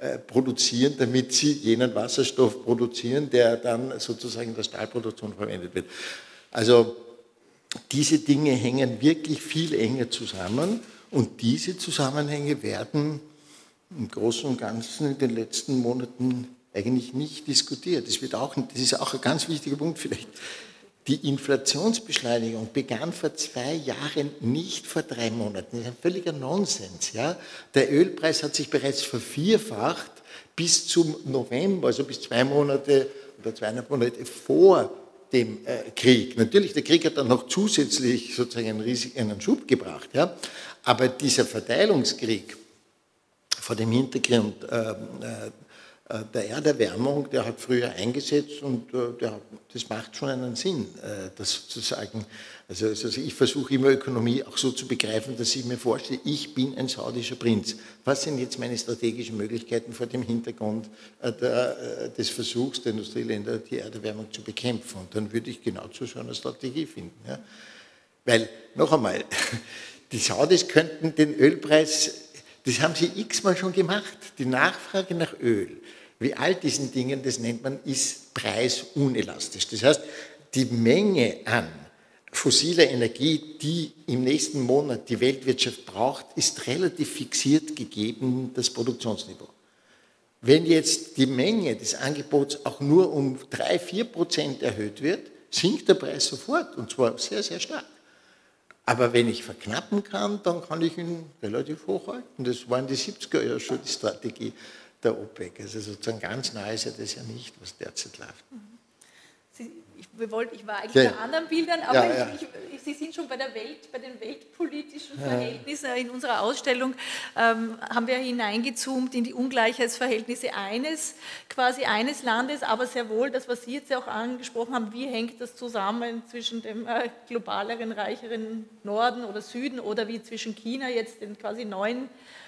produzieren, damit sie jenen Wasserstoff produzieren, der dann sozusagen in der Stahlproduktion verwendet wird. Also diese Dinge hängen wirklich viel enger zusammen und diese Zusammenhänge werden im Großen und Ganzen in den letzten Monaten eigentlich nicht diskutiert. Das ist auch ein ganz wichtiger Punkt vielleicht. Die Inflationsbeschleunigung begann vor 2 Jahren, nicht vor 3 Monaten. Das ist ein völliger Nonsens. Ja? Der Ölpreis hat sich bereits vervierfacht bis zum November, also bis 2 Monate oder 2,5 Monate vor dem Krieg. Natürlich, der Krieg hat dann noch zusätzlich sozusagen einen Schub gebracht. Ja? Aber dieser Verteilungskrieg vor dem Hintergrund der Erderwärmung, der hat früher eingesetzt und das macht schon einen Sinn, das sozusagen. Also ich versuche immer Ökonomie auch so zu begreifen, dass ich mir vorstelle, ich bin ein saudischer Prinz. Was sind jetzt meine strategischen Möglichkeiten vor dem Hintergrund des Versuchs der Industrieländer, die Erderwärmung zu bekämpfen? Und dann würde ich genau zu so einer Strategie finden. Ja? Weil, noch einmal, die Saudis könnten den Ölpreis, das haben sie x-mal schon gemacht, die Nachfrage nach Öl, wie all diesen Dingen, das nennt man, ist preisunelastisch. Das heißt, die Menge an fossiler Energie, die im nächsten Monat die Weltwirtschaft braucht, ist relativ fixiert gegeben das Produktionsniveau. Wenn jetzt die Menge des Angebots auch nur um 3–4% erhöht wird, sinkt der Preis sofort und zwar sehr, sehr stark. Aber wenn ich verknappen kann, dann kann ich ihn relativ hoch halten. Das war in den 70er Jahren schon die Strategie der OPEC. Also sozusagen ganz nah ist ja das ja nicht, was derzeit läuft. Ich war eigentlich bei anderen Bildern, aber Sie sind schon bei den weltpolitischen Verhältnissen. In unserer Ausstellung haben wir hineingezoomt in die Ungleichheitsverhältnisse eines Landes, aber sehr wohl das, was Sie jetzt auch angesprochen haben, wie hängt das zusammen zwischen dem globaleren, reicheren Norden oder Süden oder wie zwischen China jetzt den quasi neuen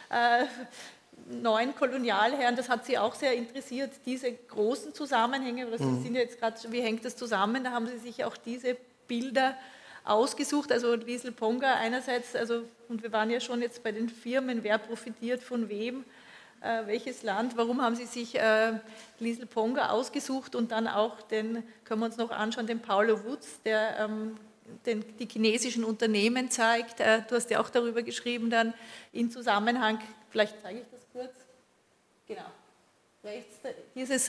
Kolonialherren, das hat Sie auch sehr interessiert, diese großen Zusammenhänge, das sind jetzt gerade, wie hängt das zusammen, da haben Sie sich auch diese Bilder ausgesucht, also Liesl Ponga einerseits, also, und wir waren ja schon jetzt bei den Firmen, wer profitiert von wem, welches Land, warum haben Sie sich Liesl Ponga ausgesucht und dann auch den, können wir uns noch anschauen, den Paulo Woods, der die chinesischen Unternehmen zeigt, du hast ja auch darüber geschrieben dann in Zusammenhang, vielleicht zeige ich das kurz. Genau. Rechts, dieses,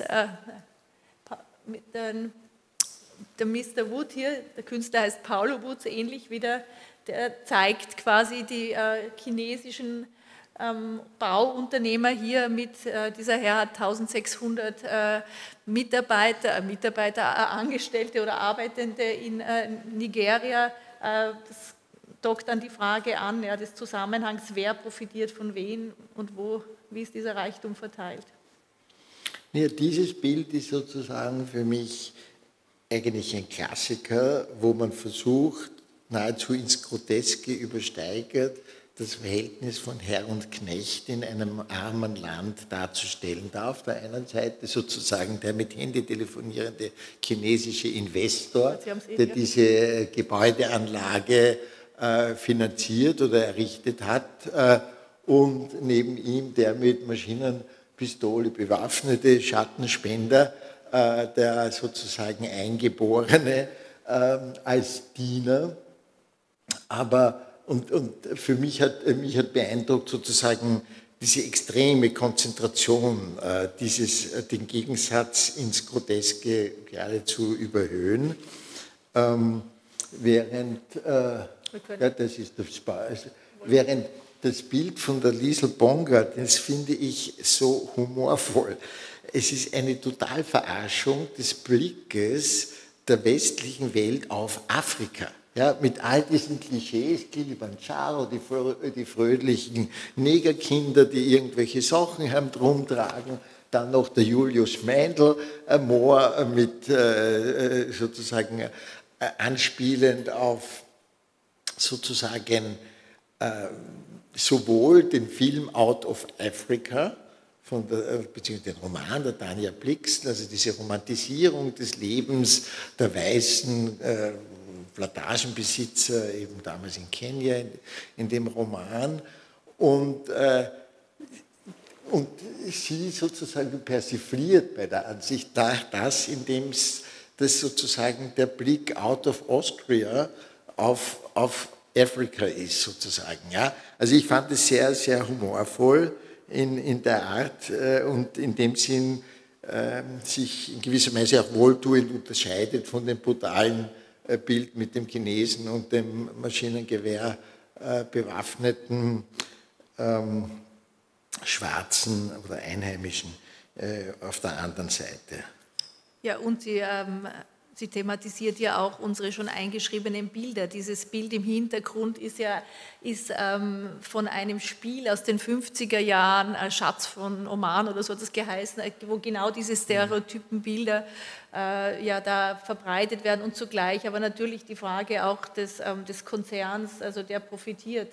der Mr. Wood hier, der Künstler heißt Paulo Woods, ähnlich wie der zeigt quasi die chinesischen Bauunternehmer hier mit, dieser Herr hat 1600 Angestellte oder Arbeitende in Nigeria. Das dockt dann die Frage an, ja, des Zusammenhangs, wer profitiert von wem und wie ist dieser Reichtum verteilt? Ja, dieses Bild ist sozusagen für mich eigentlich ein Klassiker, wo man versucht, nahezu ins Groteske übersteigert, das Verhältnis von Herr und Knecht in einem armen Land darzustellen. Da auf der einen Seite sozusagen der mit Handy telefonierende chinesische Investor, der diese Gebäudeanlage finanziert oder errichtet hat, und neben ihm der mit Maschinenpistole bewaffnete Schattenspender, der sozusagen Eingeborene als Diener. Aber und für mich hat beeindruckt sozusagen diese extreme Konzentration, den Gegensatz ins Groteske geradezu überhöhen, während das Bild von der Liesl Ponga, das finde ich so humorvoll. Es ist eine Totalverarschung des Blickes der westlichen Welt auf Afrika. Ja, mit all diesen Klischees, Kilimanjaro, die fröhlichen Negerkinder, die irgendwelche Sachen herumtragen, dann noch der Julius Meindl, Moor mit sozusagen anspielend auf sozusagen sowohl den Film Out of Africa, beziehungsweise den Roman der Tanja Blixen, also diese Romantisierung des Lebens der weißen Plantagenbesitzer, eben damals in Kenia, in dem Roman. Und Und sie sozusagen persifliert bei der Ansicht das, indem das sozusagen der Blick out of Austria auf Afrika ist, sozusagen. Ja? Also ich fand es sehr, sehr humorvoll in der Art und in dem Sinn sich in gewisser Weise auch wohltuend unterscheidet von dem brutalen Bild mit dem Chinesen und dem Maschinengewehr bewaffneten Schwarzen oder Einheimischen auf der anderen Seite. Ja, und sie thematisiert ja auch unsere schon eingeschriebenen Bilder. Dieses Bild im Hintergrund ist von einem Spiel aus den 50er Jahren, Schatz von Oman oder so hat das geheißen, wo genau diese Stereotypenbilder da verbreitet werden und zugleich aber natürlich die Frage auch des Konzerns, also der profitiert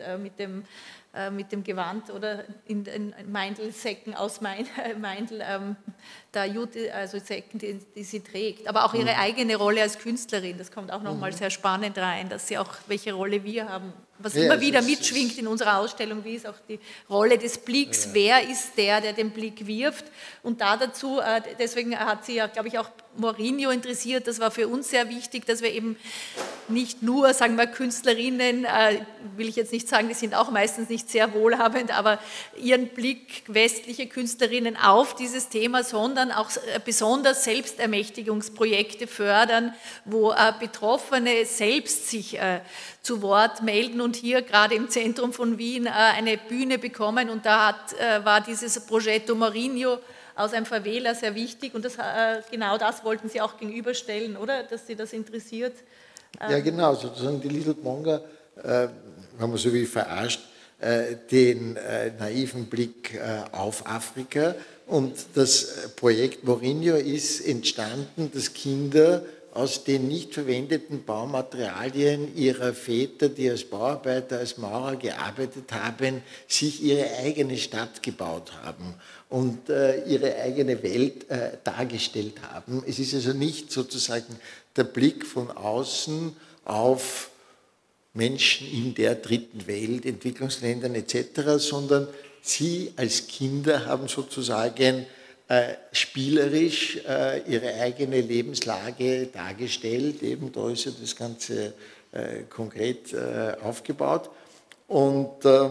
mit dem Gewand oder in Meindelsäcken aus Meindl, da Jute, also Säcken, die sie trägt. Aber auch ihre eigene Rolle als Künstlerin, das kommt auch nochmal sehr spannend rein, dass sie auch, welche Rolle wir haben, was immer wieder mitschwingt in unserer Ausstellung, wie ist auch die Rolle des Blicks, wer ist der den Blick wirft und da dazu, deswegen hat sie ja, glaube ich, auch Mourinho interessiert, das war für uns sehr wichtig, dass wir eben nicht nur, sagen wir, Künstlerinnen, will ich jetzt nicht sagen, die sind auch meistens nicht sehr wohlhabend, aber ihren Blick, westliche Künstlerinnen auf dieses Thema, sondern auch besonders Selbstermächtigungsprojekte fördern, wo Betroffene selbst sich zu Wort melden und hier gerade im Zentrum von Wien eine Bühne bekommen und da war dieses Progetto Mourinho aus einem Favela sehr wichtig und genau das wollten Sie auch gegenüberstellen, oder? Dass Sie das interessiert. Ja, genau, sozusagen die Little Bonga, wenn man so wie verarscht, den naiven Blick auf Afrika und das Projekt Mourinho ist entstanden, dass Kinder aus den nicht verwendeten Baumaterialien ihrer Väter, die als Bauarbeiter, als Maurer gearbeitet haben, sich ihre eigene Stadt gebaut haben und ihre eigene Welt dargestellt haben. Es ist also nicht sozusagen der Blick von außen auf Menschen in der dritten Welt, Entwicklungsländern etc., sondern sie als Kinder haben sozusagen spielerisch ihre eigene Lebenslage dargestellt. Eben da ist ja das Ganze konkret aufgebaut. Und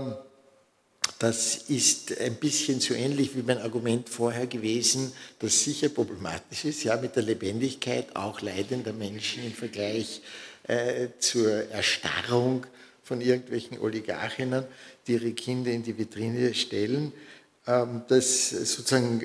das ist ein bisschen so ähnlich wie mein Argument vorher gewesen, das sicher problematisch ist, ja, mit der Lebendigkeit auch leidender Menschen im Vergleich zur Erstarrung von irgendwelchen Oligarchinnen, die ihre Kinder in die Vitrine stellen. Das sozusagen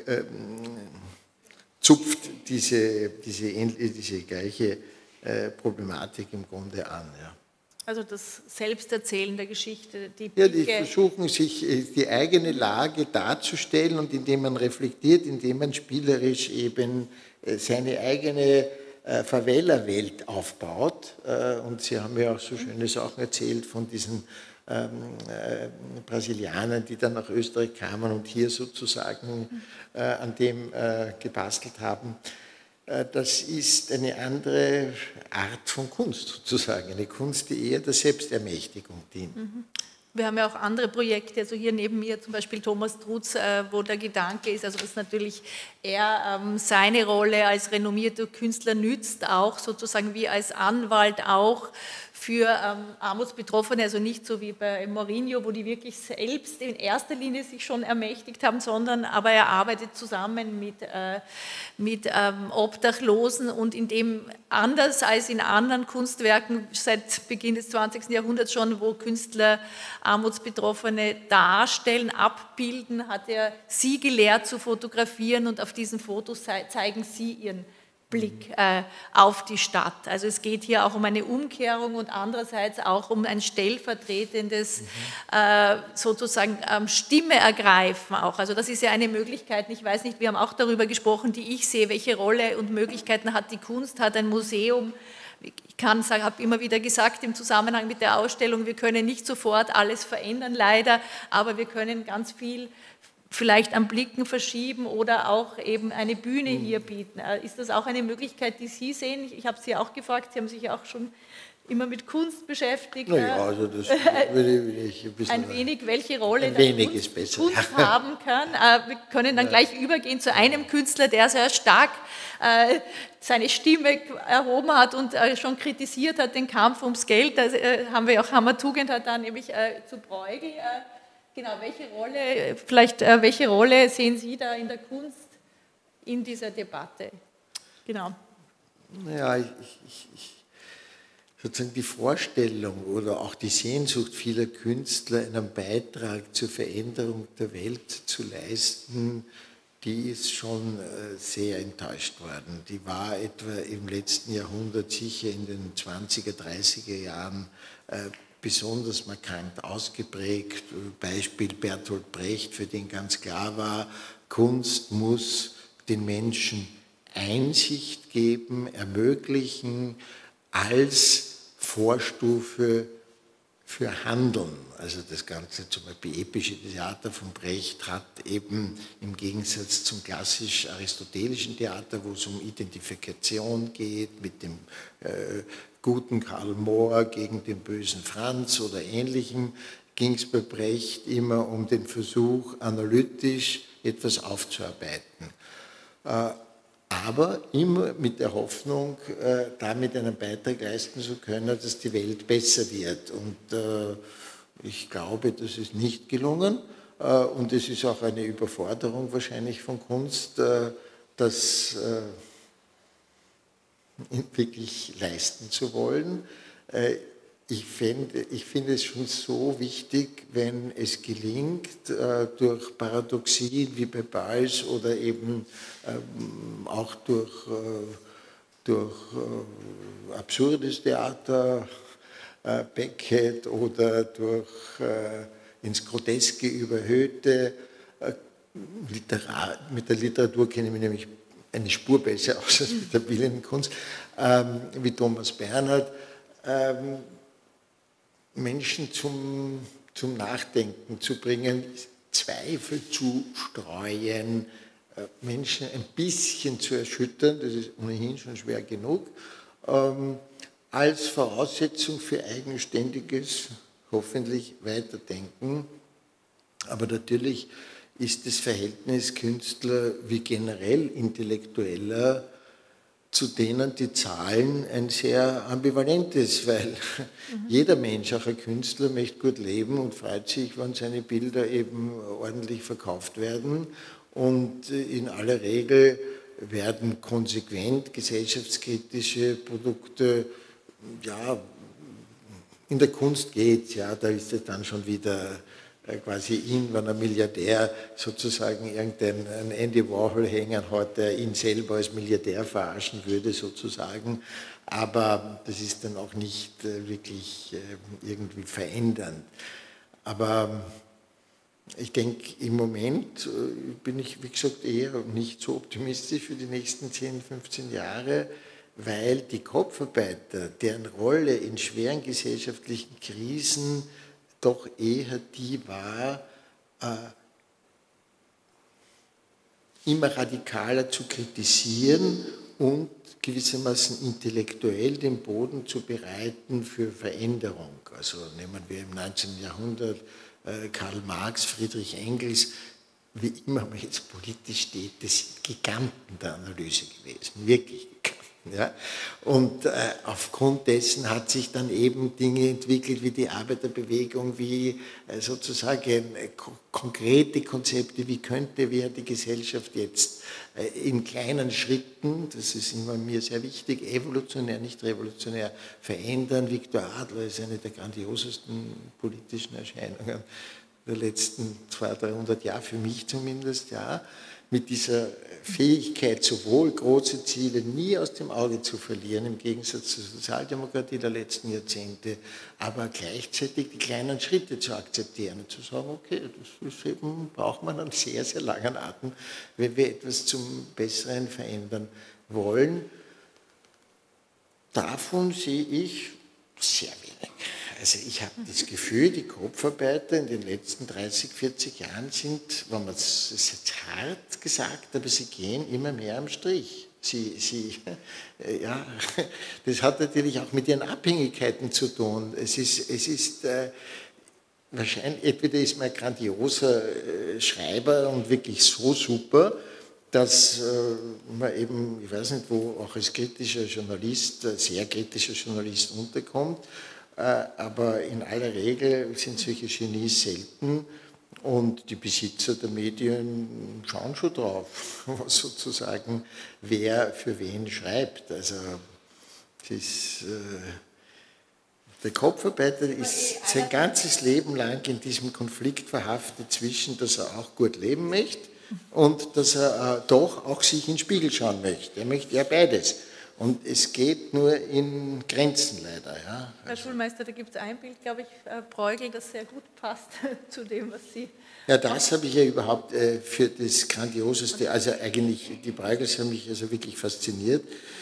zupft diese gleiche Problematik im Grunde an. Ja. Also das Selbsterzählen der Geschichte, die versuchen, sich die eigene Lage darzustellen und indem man reflektiert, indem man spielerisch eben seine eigene Favela-Welt aufbaut. Und Sie haben ja auch so schöne Sachen erzählt von diesen Brasilianern, die dann nach Österreich kamen und hier sozusagen an dem gebastelt haben. Das ist eine andere Art von Kunst sozusagen, eine Kunst, die eher der Selbstermächtigung dient. Wir haben ja auch andere Projekte, also hier neben mir zum Beispiel Thomas Trutz, wo der Gedanke ist, also dass natürlich er seine Rolle als renommierter Künstler nützt, auch sozusagen wie als Anwalt auch für Armutsbetroffene, also nicht so wie bei Mourinho, wo die wirklich selbst in erster Linie sich schon ermächtigt haben, sondern aber er arbeitet zusammen mit Obdachlosen und in dem anders als in anderen Kunstwerken seit Beginn des 20. Jahrhunderts schon, wo Künstler Armutsbetroffene darstellen, abbilden, hat er sie gelehrt zu fotografieren und auf diesen Fotos zeigen sie ihren Blick auf die Stadt. Also es geht hier auch um eine Umkehrung und andererseits auch um ein stellvertretendes sozusagen Stimme ergreifen auch. Also das ist ja eine Möglichkeit, ich weiß nicht, wir haben auch darüber gesprochen, die ich sehe, welche Rolle und Möglichkeiten hat die Kunst, hat ein Museum. Ich kann sagen, habe immer wieder gesagt im Zusammenhang mit der Ausstellung, wir können nicht sofort alles verändern, leider, aber wir können ganz viel vielleicht an Blicken verschieben oder auch eben eine Bühne hier bieten. Ist das auch eine Möglichkeit, die Sie sehen? Ich habe Sie auch gefragt, Sie haben sich ja auch schon immer mit Kunst beschäftigt. Naja, also das würde ich ein bisschen... Ein wenig, welche Rolle ein wenig ist besser. Kunst haben kann. Wir können dann gleich übergehen zu einem Künstler, der sehr stark seine Stimme erhoben hat und schon kritisiert hat den Kampf ums Geld. Da haben wir auch Hammer Tugend hat da nämlich zu Bruegel. Genau, welche Rolle sehen Sie da in der Kunst in dieser Debatte? Genau. Naja, sozusagen die Vorstellung oder auch die Sehnsucht vieler Künstler, einen Beitrag zur Veränderung der Welt zu leisten, die ist schon sehr enttäuscht worden. Die war etwa im letzten Jahrhundert, sicher in den 20er, 30er Jahren, besonders markant ausgeprägt. Beispiel Bertolt Brecht, für den ganz klar war, Kunst muss den Menschen Einsicht geben, ermöglichen, als Vorstufe für Handeln. Also das ganze zum Beispiel epische Theater von Brecht hat eben im Gegensatz zum klassisch aristotelischen Theater, wo es um Identifikation geht, mit dem guten Karl Moor gegen den bösen Franz oder Ähnlichem, ging es bei Brecht immer um den Versuch, analytisch etwas aufzuarbeiten. Aber immer mit der Hoffnung, damit einen Beitrag leisten zu können, dass die Welt besser wird. Und ich glaube, das ist nicht gelungen. Und es ist auch eine Überforderung wahrscheinlich von Kunst, das wirklich leisten zu wollen. Ich finde es schon so wichtig, wenn es gelingt, durch Paradoxien wie bei Beuys oder eben auch durch absurdes Theater, Beckett oder durch ins Groteske überhöhte mit der Literatur kenne ich mich nämlich eine Spur besser aus als mit der bildenden Kunst, wie Thomas Bernhard, Menschen zum Nachdenken zu bringen, Zweifel zu streuen, Menschen ein bisschen zu erschüttern, das ist ohnehin schon schwer genug, als Voraussetzung für eigenständiges, hoffentlich Weiterdenken. Aber natürlich ist das Verhältnis Künstler wie generell Intellektueller zu denen die Zahlen ein sehr ambivalentes, weil jeder Mensch, auch ein Künstler, möchte gut leben und freut sich, wenn seine Bilder eben ordentlich verkauft werden. Und in aller Regel werden konsequent gesellschaftskritische Produkte, ja, in der Kunst geht es, ja, da ist es dann schon wieder quasi ihn, wenn ein Milliardär sozusagen irgendeinen Andy Warhol hängen hat, der ihn selber als Milliardär verarschen würde sozusagen. Aber das ist dann auch nicht wirklich irgendwie verändernd. Aber ich denke, im Moment bin ich, wie gesagt, eher nicht so optimistisch für die nächsten 10, 15 Jahre, weil die Kopfarbeiter, deren Rolle in schweren gesellschaftlichen Krisen doch eher die war, immer radikaler zu kritisieren und gewissermaßen intellektuell den Boden zu bereiten für Veränderung. Also nehmen wir im 19. Jahrhundert Karl Marx, Friedrich Engels, wie immer man jetzt politisch steht, das sind Giganten der Analyse gewesen, wirklich Giganten. Ja? Und aufgrund dessen hat sich dann eben Dinge entwickelt wie die Arbeiterbewegung, wie sozusagen konkrete Konzepte, wie könnte wir die Gesellschaft jetzt in kleinen Schritten, das ist immer mir sehr wichtig, evolutionär, nicht revolutionär, verändern. Viktor Adler ist eine der grandiosesten politischen Erscheinungen der letzten 200, 300 Jahre, für mich zumindest, ja, mit dieser Fähigkeit, sowohl große Ziele nie aus dem Auge zu verlieren, im Gegensatz zur Sozialdemokratie der letzten Jahrzehnte, aber gleichzeitig die kleinen Schritte zu akzeptieren und zu sagen, okay, das ist eben, braucht man einen sehr, sehr langen Atem, wenn wir etwas zum Besseren verändern wollen. Davon sehe ich sehr wenig. also ich habe das Gefühl, die Kopfarbeiter in den letzten 30, 40 Jahren sind, wenn man es jetzt hart gesagt, aber sie gehen immer mehr am Strich. Ja, das hat natürlich auch mit ihren Abhängigkeiten zu tun. Es ist wahrscheinlich, entweder ist man ein grandioser Schreiber und wirklich so super, dass man eben, ich weiß nicht, wo auch als kritischer Journalist, sehr kritischer Journalist unterkommt, aber in aller Regel sind solche Genies selten und die Besitzer der Medien schauen schon drauf, was sozusagen wer für wen schreibt. Also das ist, der Kopfarbeiter ist sein ganzes Leben lang in diesem Konflikt verhaftet zwischen, dass er auch gut leben möchte und dass er doch auch sich in den Spiegel schauen möchte. Er möchte ja beides. Und es geht nur in Grenzen leider. Ja. Herr Schulmeister, da gibt es ein Bild, glaube ich, Bruegel, das sehr gut passt zu dem, was Sie... Ja, das habe ich ja überhaupt für das Grandioseste, also eigentlich, die Bruegels haben mich also wirklich fasziniert.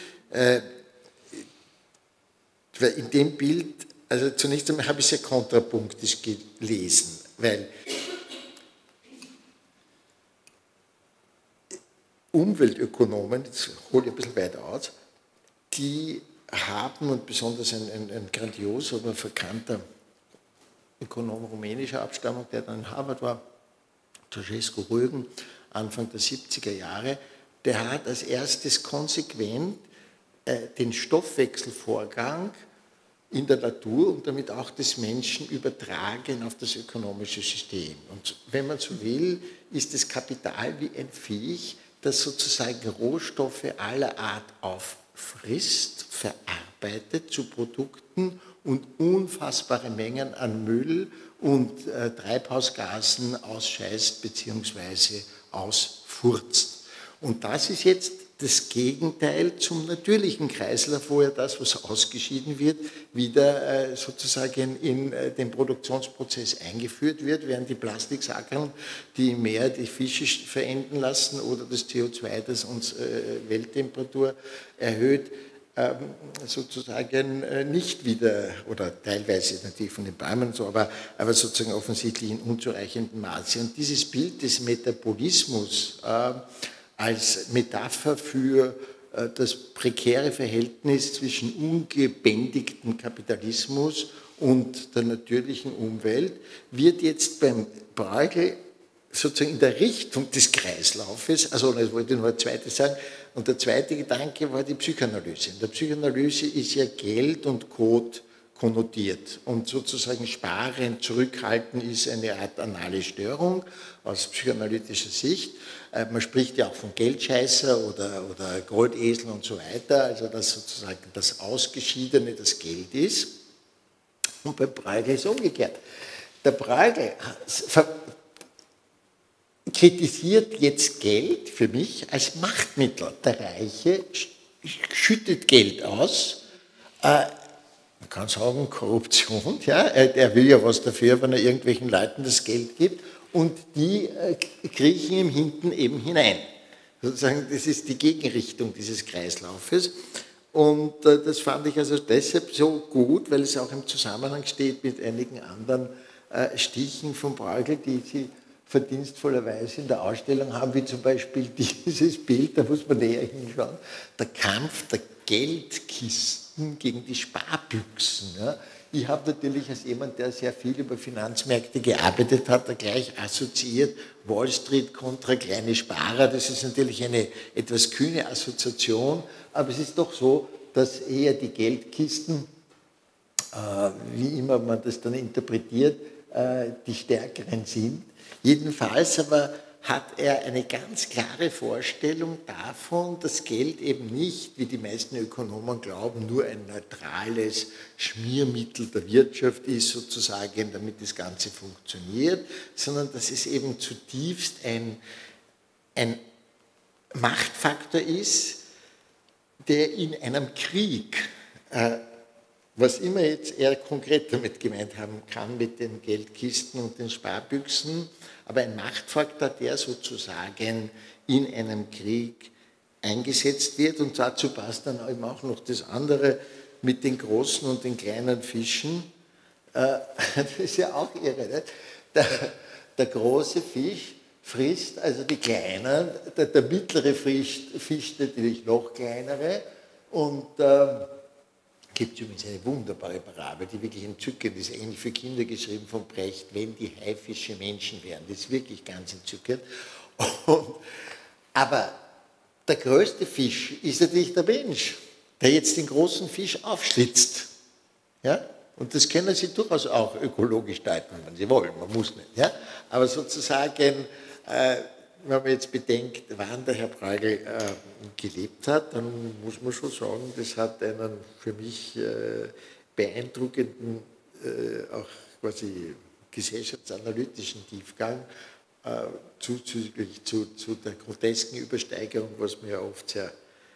In dem Bild, also zunächst einmal habe ich es ja kontrapunktisch gelesen, weil Umweltökonomen, jetzt hole ich ein bisschen weiter aus, die haben, und besonders ein grandioser, aber verkannter Ökonom rumänischer Abstammung, der dann in Harvard war, Ceausescu Rügen, Anfang der 70er Jahre, der hat als erstes konsequent den Stoffwechselvorgang in der Natur und damit auch des Menschen übertragen auf das ökonomische System. Und wenn man so will, ist das Kapital wie ein Viech, das sozusagen Rohstoffe aller Art auffrisst, verarbeitet zu Produkten und unfassbare Mengen an Müll und Treibhausgasen ausscheißt bzw. ausfurzt. Und das ist jetzt das Gegenteil zum natürlichen Kreislauf, wo ja das, was ausgeschieden wird, wieder sozusagen in den Produktionsprozess eingeführt wird, während die Plastiksackerl, die im Meer die Fische verenden lassen oder das CO2, das uns Welttemperatur erhöht, sozusagen nicht wieder, oder teilweise natürlich von den Bäumen so, aber sozusagen offensichtlich in unzureichendem Maße. Und dieses Bild des Metabolismus als Metapher für das prekäre Verhältnis zwischen ungebändigtem Kapitalismus und der natürlichen Umwelt wird jetzt beim Bruegel sozusagen in der Richtung des Kreislaufes, also ich wollte nur ein zweites sagen, und der zweite Gedanke war die Psychoanalyse. In der Psychoanalyse ist ja Geld und Kot konnotiert und sozusagen Sparen, Zurückhalten ist eine Art anale Störung aus psychoanalytischer Sicht. Man spricht ja auch von Geldscheißer oder Goldesel und so weiter, also dass sozusagen das Ausgeschiedene das Geld ist. Und bei Bruegel ist es umgekehrt. Der Bruegel kritisiert jetzt Geld für mich als Machtmittel. Der Reiche schüttet Geld aus. Man kann sagen, Korruption. Ja? Er will ja was dafür, wenn er irgendwelchen Leuten das Geld gibt. Und die kriechen ihm hinten eben hinein. Sozusagen, das ist die Gegenrichtung dieses Kreislaufes. Und das fand ich also deshalb so gut, weil es auch im Zusammenhang steht mit einigen anderen Stichen von Bruegel, die Sie verdienstvollerweise in der Ausstellung haben, wie zum Beispiel dieses Bild, da muss man näher hinschauen, der Kampf der Geldkisten gegen die Sparbüchsen. Ja. Ich habe natürlich als jemand, der sehr viel über Finanzmärkte gearbeitet hat, da gleich assoziiert, Wall Street kontra kleine Sparer. Das ist natürlich eine etwas kühne Assoziation, aber es ist doch so, dass eher die Geldkisten, wie immer man das dann interpretiert, die stärkeren sind. Jedenfalls aber hat er eine ganz klare Vorstellung davon, dass Geld eben nicht, wie die meisten Ökonomen glauben, nur ein neutrales Schmiermittel der Wirtschaft ist, sozusagen, damit das Ganze funktioniert, sondern dass es eben zutiefst ein Machtfaktor ist, der in einem Krieg, was immer jetzt er konkret damit gemeint haben kann, mit den Geldkisten und den Sparbüchsen, aber ein Machtfaktor, der sozusagen in einem Krieg eingesetzt wird. Und dazu passt dann eben auch noch das andere mit den großen und den kleinen Fischen. Das ist ja auch irre. Nicht? Der große Fisch frisst also die kleinen, der mittlere fischt natürlich noch kleinere und gibt es übrigens eine wunderbare Parabel, die wirklich entzückend ist, ähnlich für Kinder geschrieben von Brecht, wenn die Haifische Menschen wären. Das ist wirklich ganz entzückend. Aber der größte Fisch ist natürlich der Mensch, der jetzt den großen Fisch aufschlitzt. Ja? Und das können Sie durchaus auch ökologisch deuten, wenn Sie wollen, man muss nicht. Ja? Aber sozusagen, wenn man jetzt bedenkt, wann der Herr Bruegel gelebt hat, dann muss man schon sagen, das hat einen für mich beeindruckenden, auch quasi gesellschaftsanalytischen Tiefgang, zuzüglich zu der grotesken Übersteigerung, was mir ja oft sehr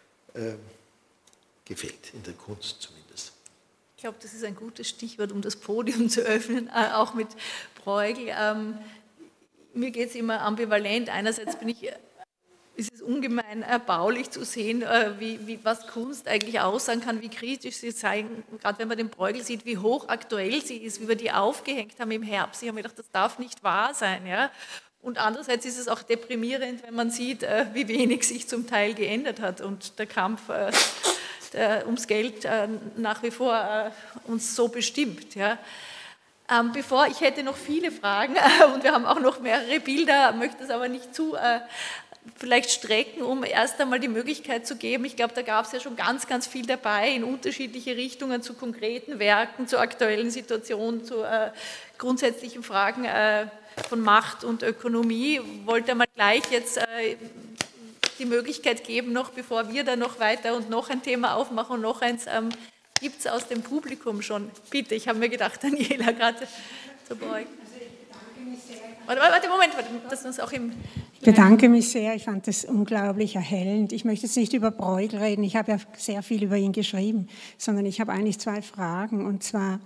gefällt, in der Kunst zumindest. Ich glaube, das ist ein gutes Stichwort, um das Podium zu öffnen, auch mit Bruegel. Mir geht es immer ambivalent. Einerseits ist es ungemein erbaulich zu sehen, was Kunst eigentlich aussagen kann, wie kritisch sie zeigen, gerade wenn man den Bruegel sieht, wie hochaktuell sie ist, wie wir die aufgehängt haben im Herbst. Ich habe mir gedacht, das darf nicht wahr sein. Ja? Und andererseits ist es auch deprimierend, wenn man sieht, wie wenig sich zum Teil geändert hat und der Kampf ums Geld nach wie vor uns so bestimmt. Ja. Ich hätte noch viele Fragen und wir haben auch noch mehrere Bilder, möchte es aber nicht zu vielleicht strecken, um erst einmal die Möglichkeit zu geben. Ich glaube, da gab es ja schon ganz, ganz viel dabei in unterschiedliche Richtungen zu konkreten Werken, zur aktuellen Situation, zu grundsätzlichen Fragen von Macht und Ökonomie. Ich wollte mal gleich jetzt die Möglichkeit geben, noch bevor wir da noch weiter und noch ein Thema aufmachen und noch eins, gibt es aus dem Publikum schon? Bitte, ich habe mir gedacht, Daniela, gerade zu beugen. Warte, Moment, dass uns auch im... Ich bedanke mich sehr, ich fand das unglaublich erhellend. Ich möchte jetzt nicht über Bruegel reden, ich habe ja sehr viel über ihn geschrieben, sondern ich habe eigentlich zwei Fragen. Und zwar,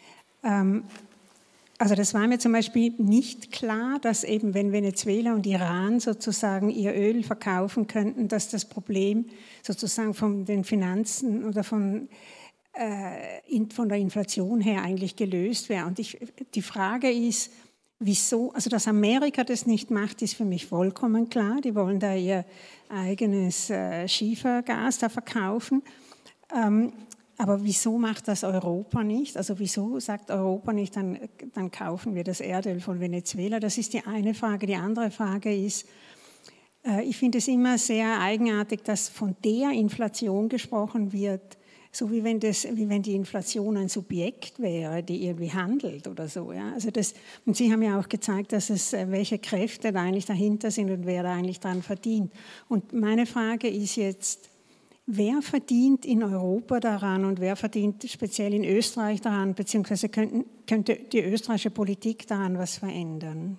also das war mir zum Beispiel nicht klar, dass eben, wenn Venezuela und Iran sozusagen ihr Öl verkaufen könnten, dass das Problem sozusagen von den Finanzen oder von der Inflation her eigentlich gelöst wäre. Und die Frage ist, wieso, also dass Amerika das nicht macht, ist für mich vollkommen klar. Die wollen da ihr eigenes Schiefergas da verkaufen. Aber wieso macht das Europa nicht? Also wieso sagt Europa nicht, dann kaufen wir das Erdöl von Venezuela? Das ist die eine Frage. Die andere Frage ist, ich finde es immer sehr eigenartig, dass von der Inflation gesprochen wird, so wie wenn die Inflation ein Subjekt wäre, die irgendwie handelt oder so. Ja? Also und Sie haben ja auch gezeigt, welche Kräfte da eigentlich dahinter sind und wer da eigentlich dran verdient. Und meine Frage ist jetzt, wer verdient in Europa daran und wer verdient speziell in Österreich daran, beziehungsweise könnte die österreichische Politik daran was verändern?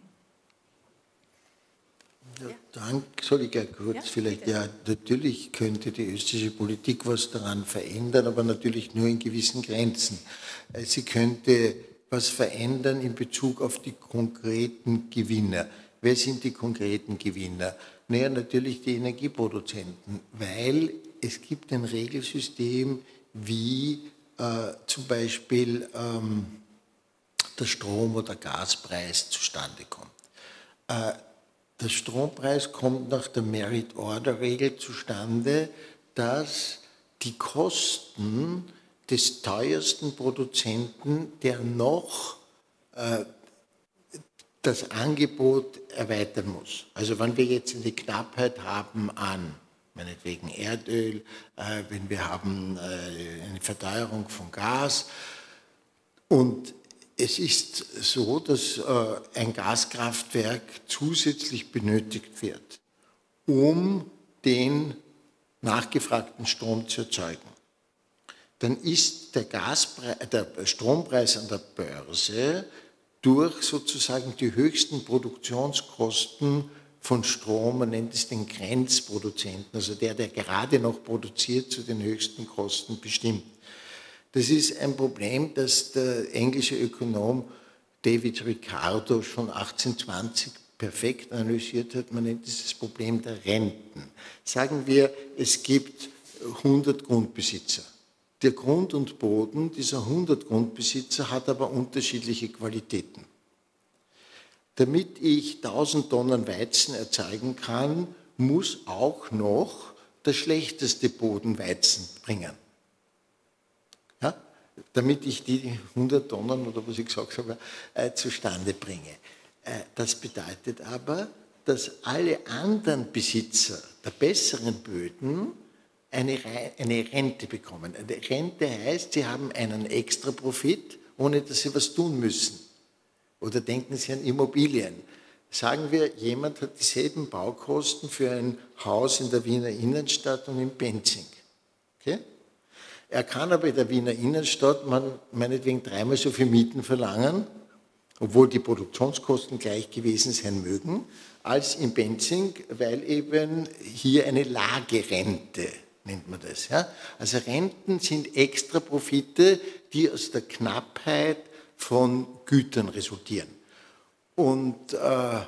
Ja, danke. Soll ich gleich kurz vielleicht? Bitte. Ja, natürlich könnte die österreichische Politik was daran verändern, aber natürlich nur in gewissen Grenzen. Sie könnte was verändern in Bezug auf die konkreten Gewinner. Wer sind die konkreten Gewinner? Naja, natürlich die Energieproduzenten, weil es gibt ein Regelsystem, wie zum Beispiel der Strom- oder Gaspreis zustande kommt. Der Strompreis kommt nach der Merit-Order-Regel zustande, dass die Kosten des teuersten Produzenten, der noch das Angebot erweitern muss. Also wenn wir jetzt eine Knappheit haben an meinetwegen Erdöl, wenn wir haben eine Verteuerung von Gas und es ist so, dass ein Gaskraftwerk zusätzlich benötigt wird, um den nachgefragten Strom zu erzeugen. Dann ist der Strompreis an der Börse durch sozusagen die höchsten Produktionskosten von Strom, man nennt es den Grenzproduzenten, also der gerade noch produziert, zu den höchsten Kosten bestimmt. Das ist ein Problem, das der englische Ökonom David Ricardo schon 1820 perfekt analysiert hat. Man nennt es das Problem der Renten. Sagen wir, es gibt 100 Grundbesitzer. Der Grund und Boden dieser 100 Grundbesitzer hat aber unterschiedliche Qualitäten. Damit ich 1000 Tonnen Weizen erzeugen kann, muss auch noch der schlechteste Boden Weizen bringen. Ja? Damit ich die 100 Tonnen oder was ich gesagt habe, zustande bringe. Das bedeutet aber, dass alle anderen Besitzer der besseren Böden eine Rente bekommen. Eine Rente heißt, sie haben einen extra Profit, ohne dass sie was tun müssen. Oder denken Sie an Immobilien. Sagen wir, jemand hat dieselben Baukosten für ein Haus in der Wiener Innenstadt und in Penzing. Okay? Er kann aber in der Wiener Innenstadt meinetwegen 3-mal so viel Mieten verlangen, obwohl die Produktionskosten gleich gewesen sein mögen, als in Penzing, weil eben hier eine Lagerrente, nennt man das. Ja? Also Renten sind extra Profite, die aus der Knappheit von Gütern resultieren. Und das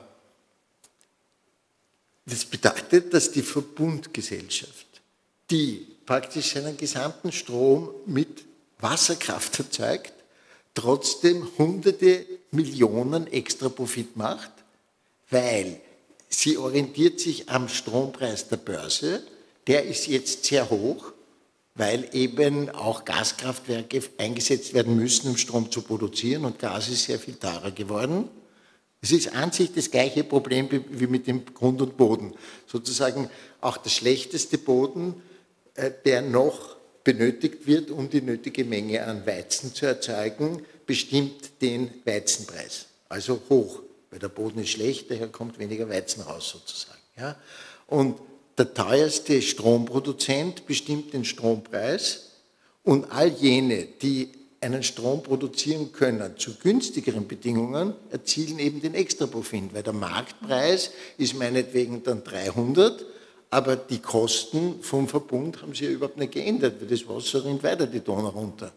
bedeutet, dass die Verbundgesellschaft, die praktisch seinen gesamten Strom mit Wasserkraft erzeugt, trotzdem hunderte Millionen extra Profit macht, weil sie orientiert sich am Strompreis der Börse, der ist jetzt sehr hoch, weil eben auch Gaskraftwerke eingesetzt werden müssen, um Strom zu produzieren und Gas ist sehr viel teurer geworden. Es ist an sich das gleiche Problem wie mit dem Grund und Boden. Sozusagen auch der schlechteste Boden, der noch benötigt wird, um die nötige Menge an Weizen zu erzeugen, bestimmt den Weizenpreis. Also hoch, weil der Boden ist schlecht, daher kommt weniger Weizen raus sozusagen. Ja? Und der teuerste Stromproduzent bestimmt den Strompreis und all jene, die einen Strom produzieren können zu günstigeren Bedingungen, erzielen eben den Extraprofit, weil der Marktpreis ist meinetwegen dann 300, aber die Kosten vom Verbund haben sich ja überhaupt nicht geändert, weil das Wasser rinnt weiter die Donau runter.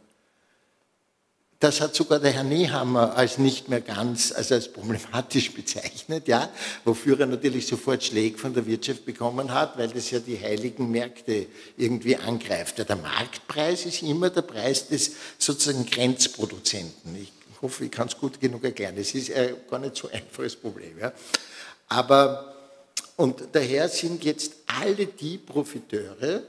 Das hat sogar der Herr Nehammer als nicht mehr ganz, also als problematisch bezeichnet, ja, wofür er natürlich sofort Schläge von der Wirtschaft bekommen hat, weil das ja die heiligen Märkte irgendwie angreift. Ja, der Marktpreis ist immer der Preis des sozusagen Grenzproduzenten. Ich hoffe, ich kann es gut genug erklären. Das ist gar nicht so ein einfaches Problem. Ja. Aber, und daher sind jetzt alle die Profiteure,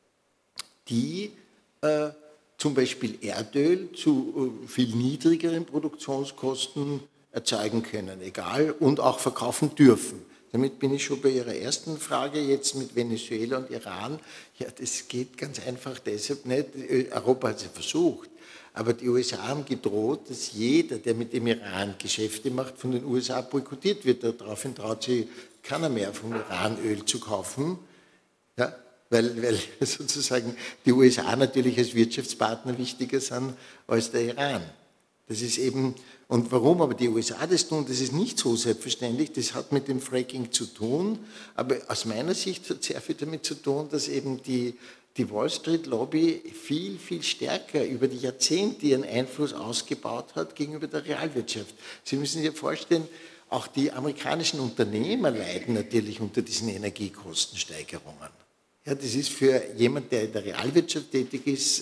die zum Beispiel Erdöl zu viel niedrigeren Produktionskosten erzeugen können, egal, und auch verkaufen dürfen. Damit bin ich schon bei Ihrer ersten Frage jetzt mit Venezuela und Iran. Ja, das geht ganz einfach deshalb nicht. Europa hat es ja versucht, aber die USA haben gedroht, dass jeder, der mit dem Iran Geschäfte macht, von den USA boykottiert wird. Daraufhin traut sich keiner mehr, vom Iran Öl zu kaufen. Ja, weil sozusagen die USA natürlich als Wirtschaftspartner wichtiger sind als der Iran. Das ist eben, und warum aber die USA das tun, das ist nicht so selbstverständlich, das hat mit dem Fracking zu tun, aber aus meiner Sicht hat es sehr viel damit zu tun, dass eben die Wall Street Lobby viel, viel stärker über die Jahrzehnte ihren Einfluss ausgebaut hat gegenüber der Realwirtschaft. Sie müssen sich vorstellen, auch die amerikanischen Unternehmer leiden natürlich unter diesen Energiekostensteigerungen. Ja, das ist für jemanden, der in der Realwirtschaft tätig ist,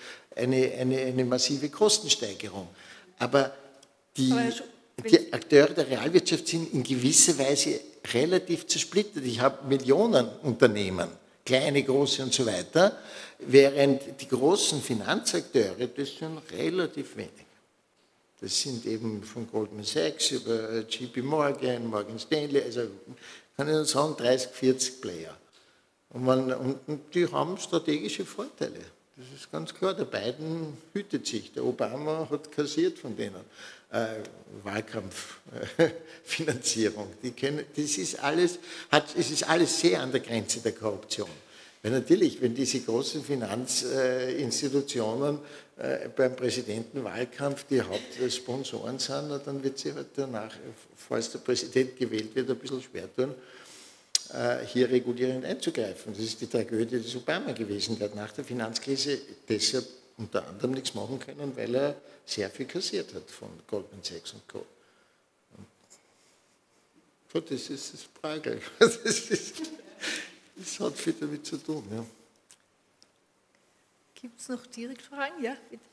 eine massive Kostensteigerung. Aber die Akteure der Realwirtschaft sind in gewisser Weise relativ zersplittert. Ich habe Millionen Unternehmen, kleine, große und so weiter, während die großen Finanzakteure, das sind relativ wenig. Das sind eben von Goldman Sachs über JP Morgan, Morgan Stanley, also kann ich nur sagen 30, 40 Player. Und die haben strategische Vorteile. Das ist ganz klar. Der Biden hütet sich. Der Obama hat kassiert von denen. Wahlkampffinanzierung. Es ist alles sehr an der Grenze der Korruption. Weil natürlich, wenn diese großen Finanzinstitutionen beim Präsidentenwahlkampf die Hauptsponsoren sind, dann wird sie halt danach, falls der Präsident gewählt wird, ein bisschen schwer tun, hier regulierend einzugreifen. Das ist die Tragödie des Obama gewesen. Der hat nach der Finanzkrise deshalb unter anderem nichts machen können, weil er sehr viel kassiert hat von Goldman Sachs und Co. Und das ist das Frage. Das hat viel damit zu tun. Ja. Gibt es noch direkt Fragen? Ja, bitte.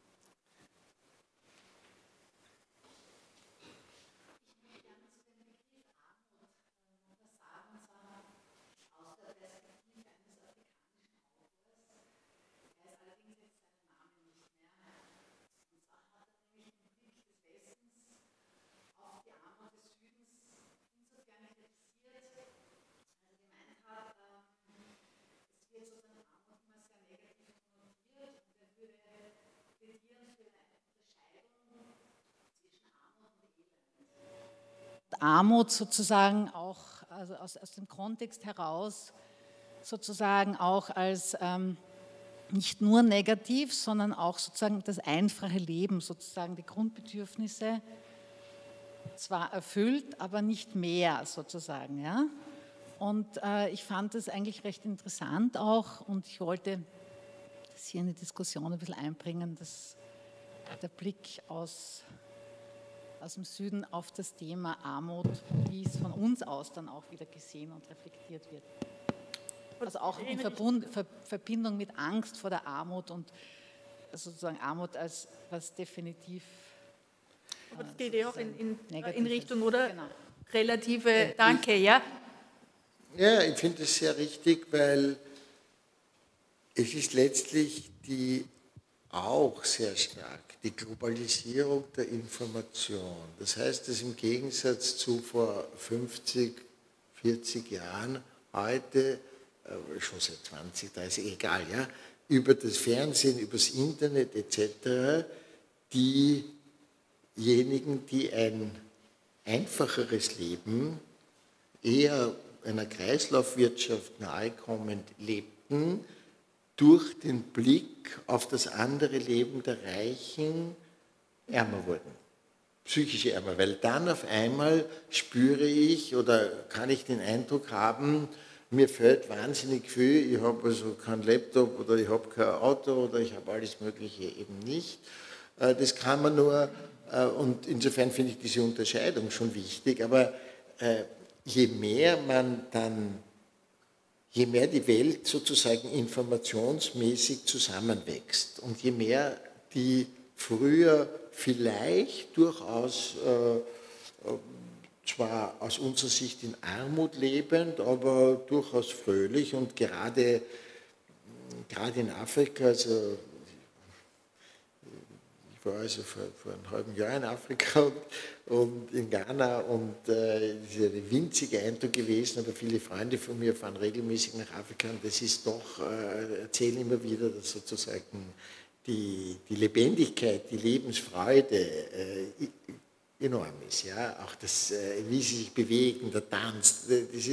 Armut sozusagen auch, also aus dem Kontext heraus, sozusagen auch als nicht nur negativ, sondern auch sozusagen das einfache Leben, sozusagen die Grundbedürfnisse zwar erfüllt, aber nicht mehr sozusagen. Ja? Und ich fand das eigentlich recht interessant auch und ich wollte das hier in die Diskussion ein bisschen einbringen, dass der Blick aus dem Süden auf das Thema Armut, wie es von uns aus dann auch wieder gesehen und reflektiert wird. Also auch in Verbindung mit Angst vor der Armut und sozusagen Armut als was definitiv. Aber das geht ja auch in Richtung, ist. oder? Genau. Relative, danke, ja. Ja, ich finde es sehr richtig, weil es ist letztlich auch sehr stark die Globalisierung der Information. Das heißt, dass im Gegensatz zu vor 50, 40 Jahren heute, schon seit 20, 30, egal, ja, über das Fernsehen, über das Internet etc., diejenigen, die ein einfacheres Leben, eher einer Kreislaufwirtschaft nahekommend lebten, durch den Blick auf das andere Leben der Reichen ärmer wurden, psychisch ärmer, weil dann auf einmal spüre ich oder kann ich den Eindruck haben, mir fehlt wahnsinnig viel, ich habe also keinen Laptop oder ich habe kein Auto oder ich habe alles Mögliche eben nicht. Das kann man nur, und insofern finde ich diese Unterscheidung schon wichtig, aber je mehr die Welt sozusagen informationsmäßig zusammenwächst und je mehr die früher vielleicht durchaus zwar aus unserer Sicht in Armut lebend, aber durchaus fröhlich und gerade in Afrika, also ich war also vor einem halben Jahr in Afrika und in Ghana und es ist ein winziger Eindruck gewesen, aber viele Freunde von mir fahren regelmäßig nach Afrika und das ist doch, erzählen immer wieder, dass sozusagen die Lebendigkeit, die Lebensfreude enorm ist. Ja? Auch das, wie sie sich bewegen, der Tanz,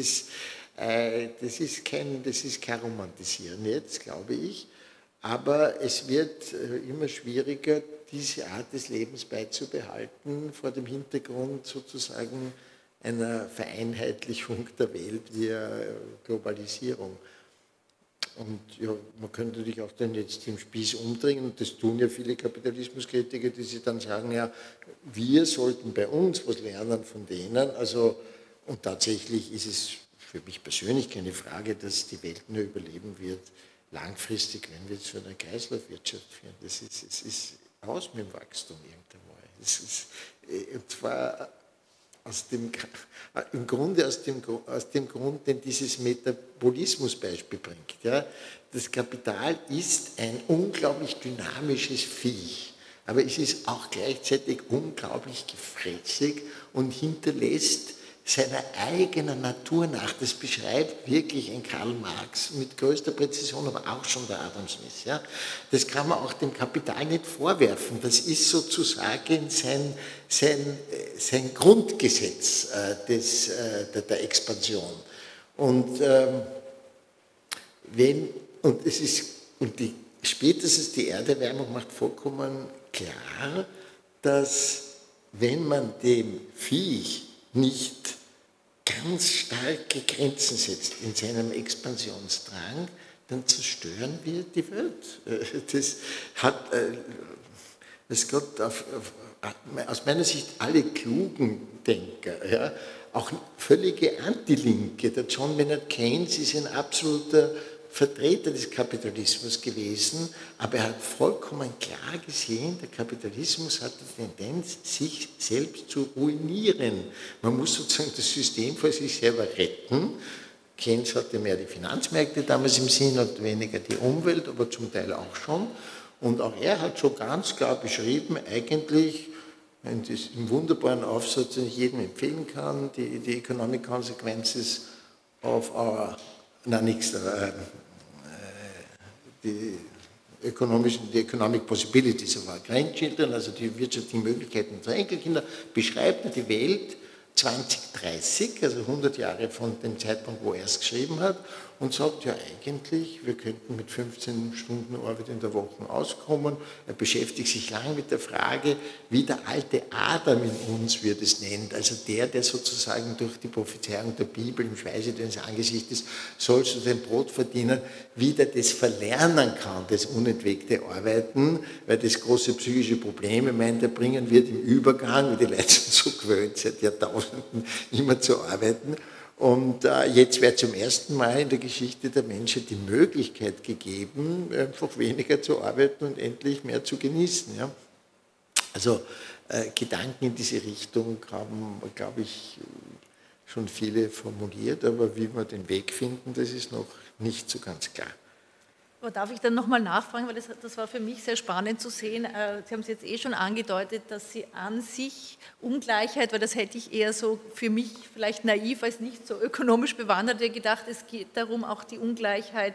das ist kein Romantisieren jetzt, glaube ich, aber es wird immer schwieriger, diese Art des Lebens beizubehalten, vor dem Hintergrund sozusagen einer Vereinheitlichung der Welt via Globalisierung. Und ja, man könnte natürlich auch dann jetzt den Spieß umdrehen, und das tun ja viele Kapitalismuskritiker, die sich dann sagen, ja, wir sollten bei uns was lernen von denen. Also, und tatsächlich ist es für mich persönlich keine Frage, dass die Welt nur überleben wird, langfristig, wenn wir zu einer Kreislaufwirtschaft führen. Es ist aus mit dem Wachstum irgendwann. Und zwar im Grunde aus dem Grund, den dieses Metabolismusbeispiel bringt. Ja. Das Kapital ist ein unglaublich dynamisches Viech, aber es ist auch gleichzeitig unglaublich gefräßig und hinterlässt seiner eigenen Natur nach, das beschreibt wirklich ein Karl Marx mit größter Präzision, aber auch schon der Adam Smith. Ja. Das kann man auch dem Kapital nicht vorwerfen. Das ist sozusagen sein Grundgesetz der Expansion. Und spätestens die Erderwärmung macht vollkommen klar, dass wenn man dem Viech nicht ganz starke Grenzen setzt in seinem Expansionsdrang, dann zerstören wir die Welt. Aus meiner Sicht alle klugen Denker, ja, auch völlige Antilinke. Der John Maynard Keynes ist ein absoluter Vertreter des Kapitalismus gewesen, aber er hat vollkommen klar gesehen, der Kapitalismus hat die Tendenz, sich selbst zu ruinieren. Man muss sozusagen das System vor sich selber retten. Keynes hatte mehr die Finanzmärkte damals im Sinn und weniger die Umwelt, aber zum Teil auch schon. Und auch er hat schon ganz klar beschrieben, eigentlich, im wunderbaren Aufsatz, den ich jedem empfehlen kann, die Economic Consequences of our, die Economic Possibilities of our Grandchildren, also die wirtschaftlichen Möglichkeiten unserer Enkelkinder, beschreibt er die Welt 2030, also 100 Jahre von dem Zeitpunkt, wo er es geschrieben hat, und sagt ja eigentlich, wir könnten mit 15 Stunden Arbeit in der Woche auskommen. Er beschäftigt sich lange mit der Frage, wie der alte Adam in uns, wie er das nennt, also der sozusagen durch die Prophezeiung der Bibel im Schweiße deines Angesichtes sollst du dein Brot verdienen, wie der das verlernen kann, das unentwegte Arbeiten, weil das große psychische Probleme, meint er, bringen wird im Übergang, weil die Leute sind so gewöhnt, seit Jahrtausenden immer zu arbeiten. Und jetzt wird zum ersten Mal in der Geschichte der Menschheit die Möglichkeit gegeben, einfach weniger zu arbeiten und endlich mehr zu genießen. Ja? Also Gedanken in diese Richtung haben, glaube ich, schon viele formuliert, aber wie wir den Weg finden, das ist noch nicht so ganz klar. Aber darf ich dann nochmal nachfragen, weil das war für mich sehr spannend zu sehen. Sie haben es jetzt schon angedeutet, dass Sie an sich Ungleichheit, weil das hätte ich eher so für mich vielleicht naiv als nicht so ökonomisch Bewanderte gedacht, es geht darum, auch die Ungleichheit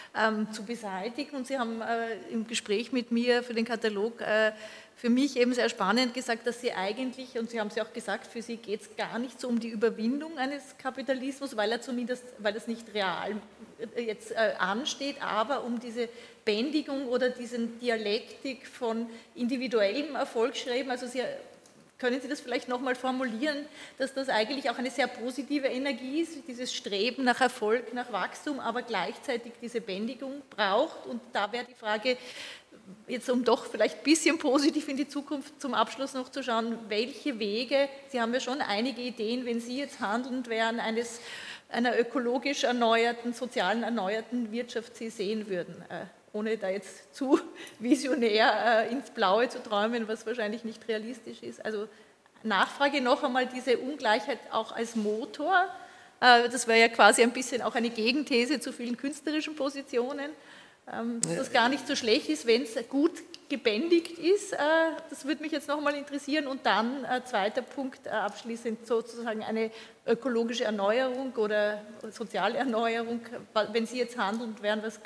zu beseitigen. Und Sie haben im Gespräch mit mir für den Katalog für mich eben sehr spannend gesagt, dass Sie eigentlich, und Sie haben es ja auch gesagt, für Sie geht es gar nicht so um die Überwindung eines Kapitalismus, weil es nicht real jetzt ansteht, aber um diese Bändigung oder diesen Dialektik von individuellem Erfolgsstreben. Also können Sie das vielleicht nochmal formulieren, dass das eigentlich auch eine sehr positive Energie ist, dieses Streben nach Erfolg, nach Wachstum, aber gleichzeitig diese Bändigung braucht? Und da wäre die Frage, jetzt um doch vielleicht ein bisschen positiv in die Zukunft zum Abschluss noch zu schauen, welche Wege, Sie haben ja schon einige Ideen, wenn Sie jetzt handelnd wären, einer ökologisch erneuerten, sozialen erneuerten Wirtschaft Sie sehen würden, ohne da jetzt zu visionär ins Blaue zu träumen, was wahrscheinlich nicht realistisch ist. Also Nachfrage noch einmal, diese Ungleichheit auch als Motor, das wäre ja quasi ein bisschen auch eine Gegenthese zu vielen künstlerischen Positionen, dass das gar nicht so schlecht ist, wenn es gut gebändigt ist. Das würde mich jetzt noch mal interessieren. Und dann zweiter Punkt, abschließend sozusagen eine ökologische Erneuerung oder soziale Erneuerung. Wenn Sie jetzt handelnd wären, was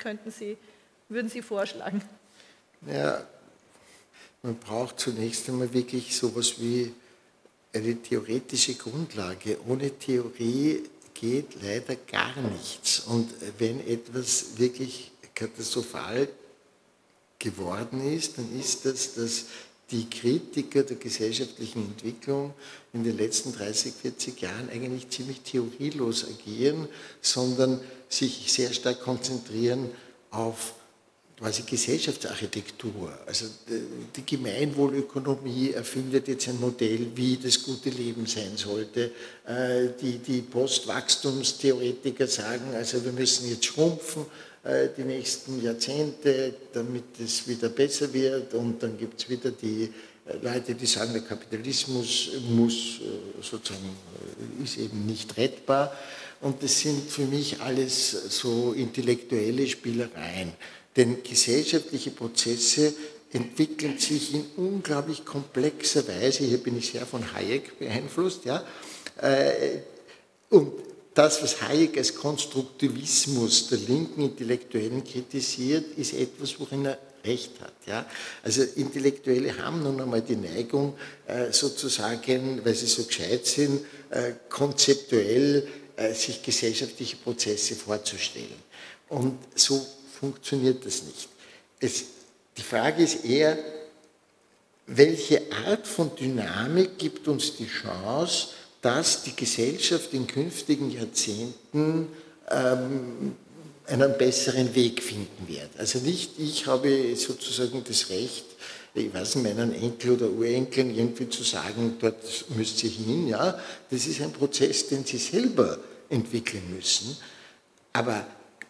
würden Sie vorschlagen? Ja, man braucht zunächst einmal wirklich sowas wie eine theoretische Grundlage. Ohne Theorie geht leider gar nichts. Und wenn etwas wirklich katastrophal geworden ist, dann ist das, dass die Kritiker der gesellschaftlichen Entwicklung in den letzten 30, 40 Jahren eigentlich ziemlich theorielos agieren, sondern sich sehr stark konzentrieren auf quasi Gesellschaftsarchitektur. Also die Gemeinwohlökonomie erfindet jetzt ein Modell, wie das gute Leben sein sollte. Die Postwachstumstheoretiker sagen, also wir müssen jetzt schrumpfen, die nächsten Jahrzehnte, damit es wieder besser wird, und dann gibt es wieder die Leute, die sagen, der Kapitalismus ist eben nicht rettbar, und das sind für mich alles so intellektuelle Spielereien, denn gesellschaftliche Prozesse entwickeln sich in unglaublich komplexer Weise, hier bin ich sehr von Hayek beeinflusst, ja, und das, was Hayek als Konstruktivismus der linken Intellektuellen kritisiert, ist etwas, worin er recht hat. Ja? Also Intellektuelle haben nun einmal die Neigung, sozusagen, weil sie so gescheit sind, konzeptuell sich gesellschaftliche Prozesse vorzustellen. Und so funktioniert das nicht. Die Frage ist eher, welche Art von Dynamik gibt uns die Chance, dass die Gesellschaft in künftigen Jahrzehnten einen besseren Weg finden wird. Also nicht ich habe sozusagen das Recht, ich weiß nicht, meinen Enkel oder Urenkeln irgendwie zu sagen, dort müsst ihr hin. Ja? Das ist ein Prozess, den sie selber entwickeln müssen. Aber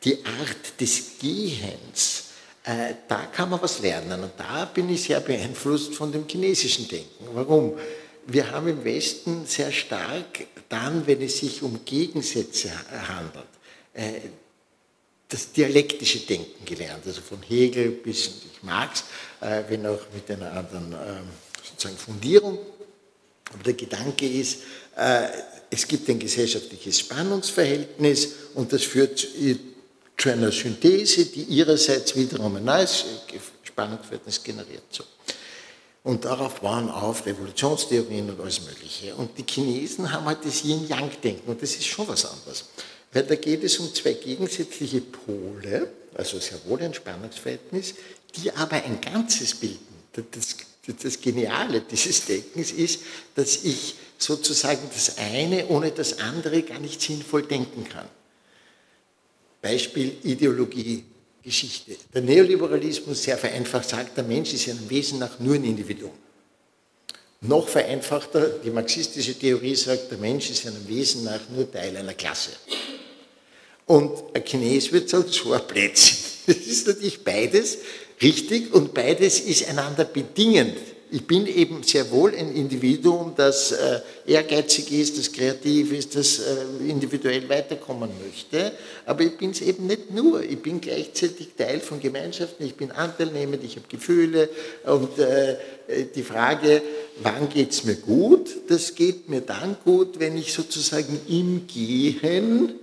die Art des Gehens, da kann man was lernen. Und da bin ich sehr beeinflusst von dem chinesischen Denken. Warum? Wir haben im Westen sehr stark dann, wenn es sich um Gegensätze handelt, das dialektische Denken gelernt, also von Hegel bis Marx, wenn auch mit einer anderen sozusagen Fundierung. Aber der Gedanke ist, es gibt ein gesellschaftliches Spannungsverhältnis und das führt zu einer Synthese, die ihrerseits wiederum ein neues Spannungsverhältnis generiert. So. Und darauf bauen auf Revolutionstheorien und alles Mögliche. Und die Chinesen haben halt das Yin-Yang-Denken und das ist schon was anderes. Weil da geht es um zwei gegensätzliche Pole, also sehr wohl ein Spannungsverhältnis, die aber ein Ganzes bilden. Das Geniale dieses Denkens ist, dass ich sozusagen das eine ohne das andere gar nicht sinnvoll denken kann. Beispiel Ideologie, Geschichte. Der Neoliberalismus, sehr vereinfacht, sagt, der Mensch ist ja im Wesen nach nur ein Individuum. Noch vereinfachter, die marxistische Theorie sagt, der Mensch ist ja im Wesen nach nur Teil einer Klasse. Und ein Chines wird sagen, so ein Blödsinn. Das ist natürlich beides richtig und beides ist einander bedingend. Ich bin eben sehr wohl ein Individuum, das ehrgeizig ist, das kreativ ist, das individuell weiterkommen möchte, aber ich bin es eben nicht nur. Ich bin gleichzeitig Teil von Gemeinschaften, ich bin anteilnehmend, ich habe Gefühle und die Frage, wann geht es mir gut? Das geht mir dann gut, wenn ich sozusagen im Gehen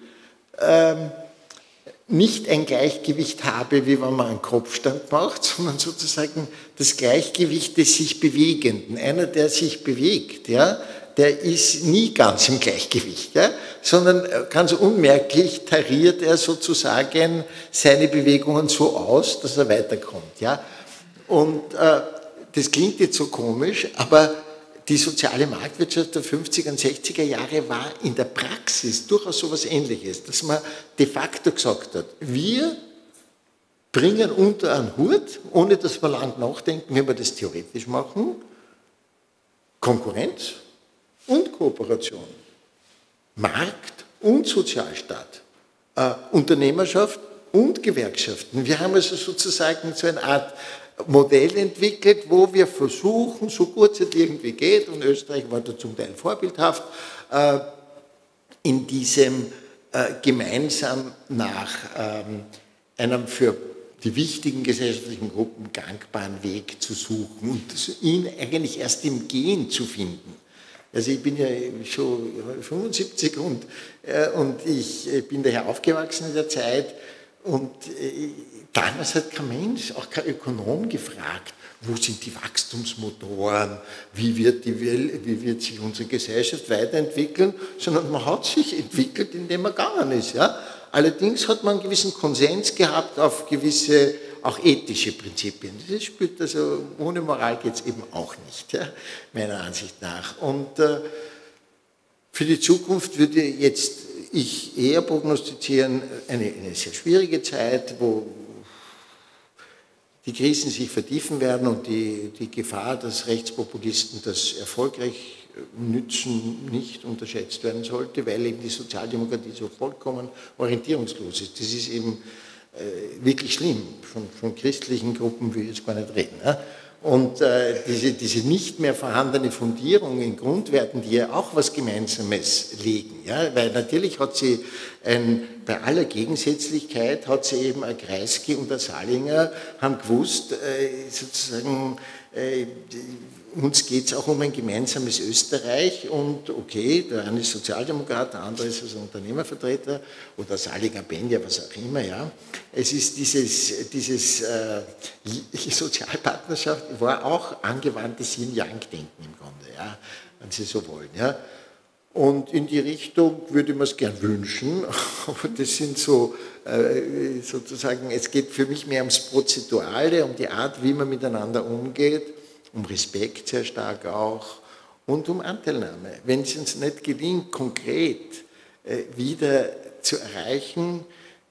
nicht ein Gleichgewicht habe, wie wenn man einen Kopfstand macht, sondern sozusagen das Gleichgewicht des sich Bewegenden. Einer, der sich bewegt, ja, der ist nie ganz im Gleichgewicht, ja, sondern ganz unmerklich tariert er sozusagen seine Bewegungen so aus, dass er weiterkommt. Ja. Und das klingt jetzt so komisch, aber die soziale Marktwirtschaft der 50er und 60er Jahre war in der Praxis durchaus so etwas Ähnliches, dass man de facto gesagt hat, wir bringen unter einen Hut, ohne dass wir lang nachdenken, wie wir das theoretisch machen, Konkurrenz und Kooperation, Markt und Sozialstaat, Unternehmerschaft und Gewerkschaften. Wir haben also sozusagen so eine Art Modell entwickelt, wo wir versuchen, so gut es irgendwie geht, und Österreich war da zum Teil vorbildhaft, in diesem gemeinsam nach einem für die wichtigen gesellschaftlichen Gruppen gangbaren Weg zu suchen und ihn eigentlich erst im Gehen zu finden. Also ich bin ja schon 75 und ich bin daher aufgewachsen in der Zeit und damals hat kein Mensch, auch kein Ökonom gefragt, wo sind die Wachstumsmotoren, wie wird sich unsere Gesellschaft weiterentwickeln, sondern man hat sich entwickelt, indem man gegangen ist. Ja? Allerdings hat man einen gewissen Konsens gehabt auf gewisse, auch ethische Prinzipien. Das spielt also, ohne Moral geht es eben auch nicht, ja? Meiner Ansicht nach. Und für die Zukunft würde jetzt ich eher prognostizieren, eine sehr schwierige Zeit, wo die Krisen sich vertiefen werden und die Gefahr, dass Rechtspopulisten das erfolgreich nützen, nicht unterschätzt werden sollte, weil eben die Sozialdemokratie so vollkommen orientierungslos ist. Das ist eben wirklich schlimm. Von christlichen Gruppen will ich jetzt gar nicht reden. Ja? Und diese nicht mehr vorhandene Fundierung in Grundwerten, die ja auch was Gemeinsames legen, ja? Weil natürlich hat sie bei aller Gegensätzlichkeit hat sie eben ein Kreisky und ein Salinger haben gewusst, sozusagen, uns geht es auch um ein gemeinsames Österreich und okay, der eine ist Sozialdemokrat, der andere ist also Unternehmervertreter oder Salinger Benja, was auch immer, ja. Es ist dieses Sozialpartnerschaft war auch angewandtes Yin-Yang-Denken im Grunde, ja, wenn Sie so wollen, ja. Und in die Richtung würde man es gern wünschen, aber das sind so sozusagen, es geht für mich mehr ums Prozedurale, um die Art, wie man miteinander umgeht, um Respekt sehr stark auch und um Anteilnahme. Wenn es uns nicht gelingt, konkret wieder zu erreichen,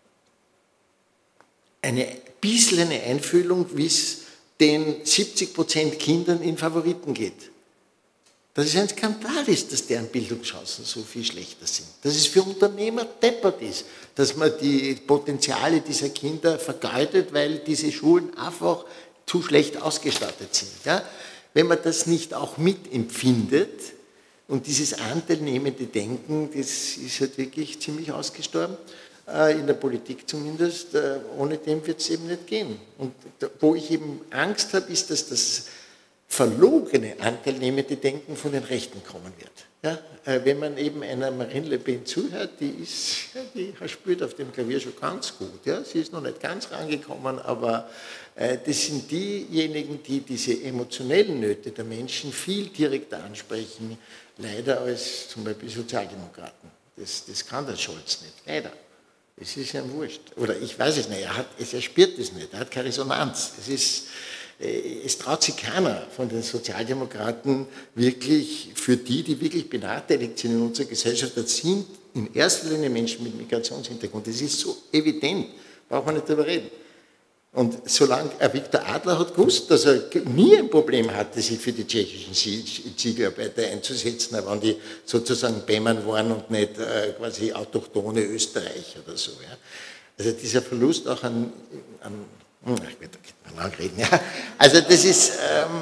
ein bisschen eine Einfühlung, wie es den 70% Kindern in Favoriten geht, dass es ein Skandal ist, dass deren Bildungschancen so viel schlechter sind. Dass es für Unternehmer deppert ist, dass man die Potenziale dieser Kinder vergeudet, weil diese Schulen einfach zu schlecht ausgestattet sind. Ja? Wenn man das nicht auch mitempfindet und dieses anteilnehmende Denken, das ist halt wirklich ziemlich ausgestorben, in der Politik zumindest, ohne dem wird es eben nicht gehen. Und wo ich eben Angst habe, ist, dass das verlogene anteilnehmende Denken von den Rechten kommen wird. Ja? Wenn man eben einer Marine Le Pen zuhört, die spielt auf dem Klavier schon ganz gut. Ja? Sie ist noch nicht ganz rangekommen, aber das sind diejenigen, die diese emotionellen Nöte der Menschen viel direkter ansprechen, leider als zum Beispiel Sozialdemokraten. Das kann der Scholz nicht, leider. Es ist ja wurscht. Oder ich weiß es nicht, er spürt es nicht, er hat keine Resonanz. Es traut sich keiner von den Sozialdemokraten wirklich, für die wirklich benachteiligt sind in unserer Gesellschaft, das sind in erster Linie Menschen mit Migrationshintergrund. Das ist so evident, braucht man nicht darüber reden. Und solange Viktor Adler hat gewusst, dass er nie ein Problem hatte, sich für die tschechischen Ziegelarbeiter einzusetzen, wenn die sozusagen Bämmern waren und nicht quasi autochthone Österreicher oder so. Ja. Also dieser Verlust auch an ich werde da lang reden, ja. Also das ist,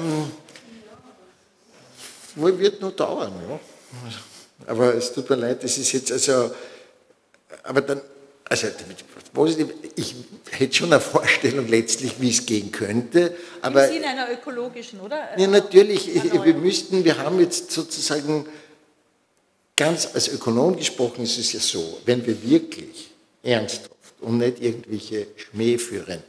wird nur dauern, ja. Aber es tut mir leid, das ist jetzt also, aber dann, also positiv, ich hätte schon eine Vorstellung letztlich, wie es gehen könnte. Aber im Sinne einer ökologischen, oder? Ja, natürlich, wir haben jetzt sozusagen, ganz als Ökonom gesprochen, ist es ja so, wenn wir wirklich ernsthaft und nicht irgendwelche schmähführend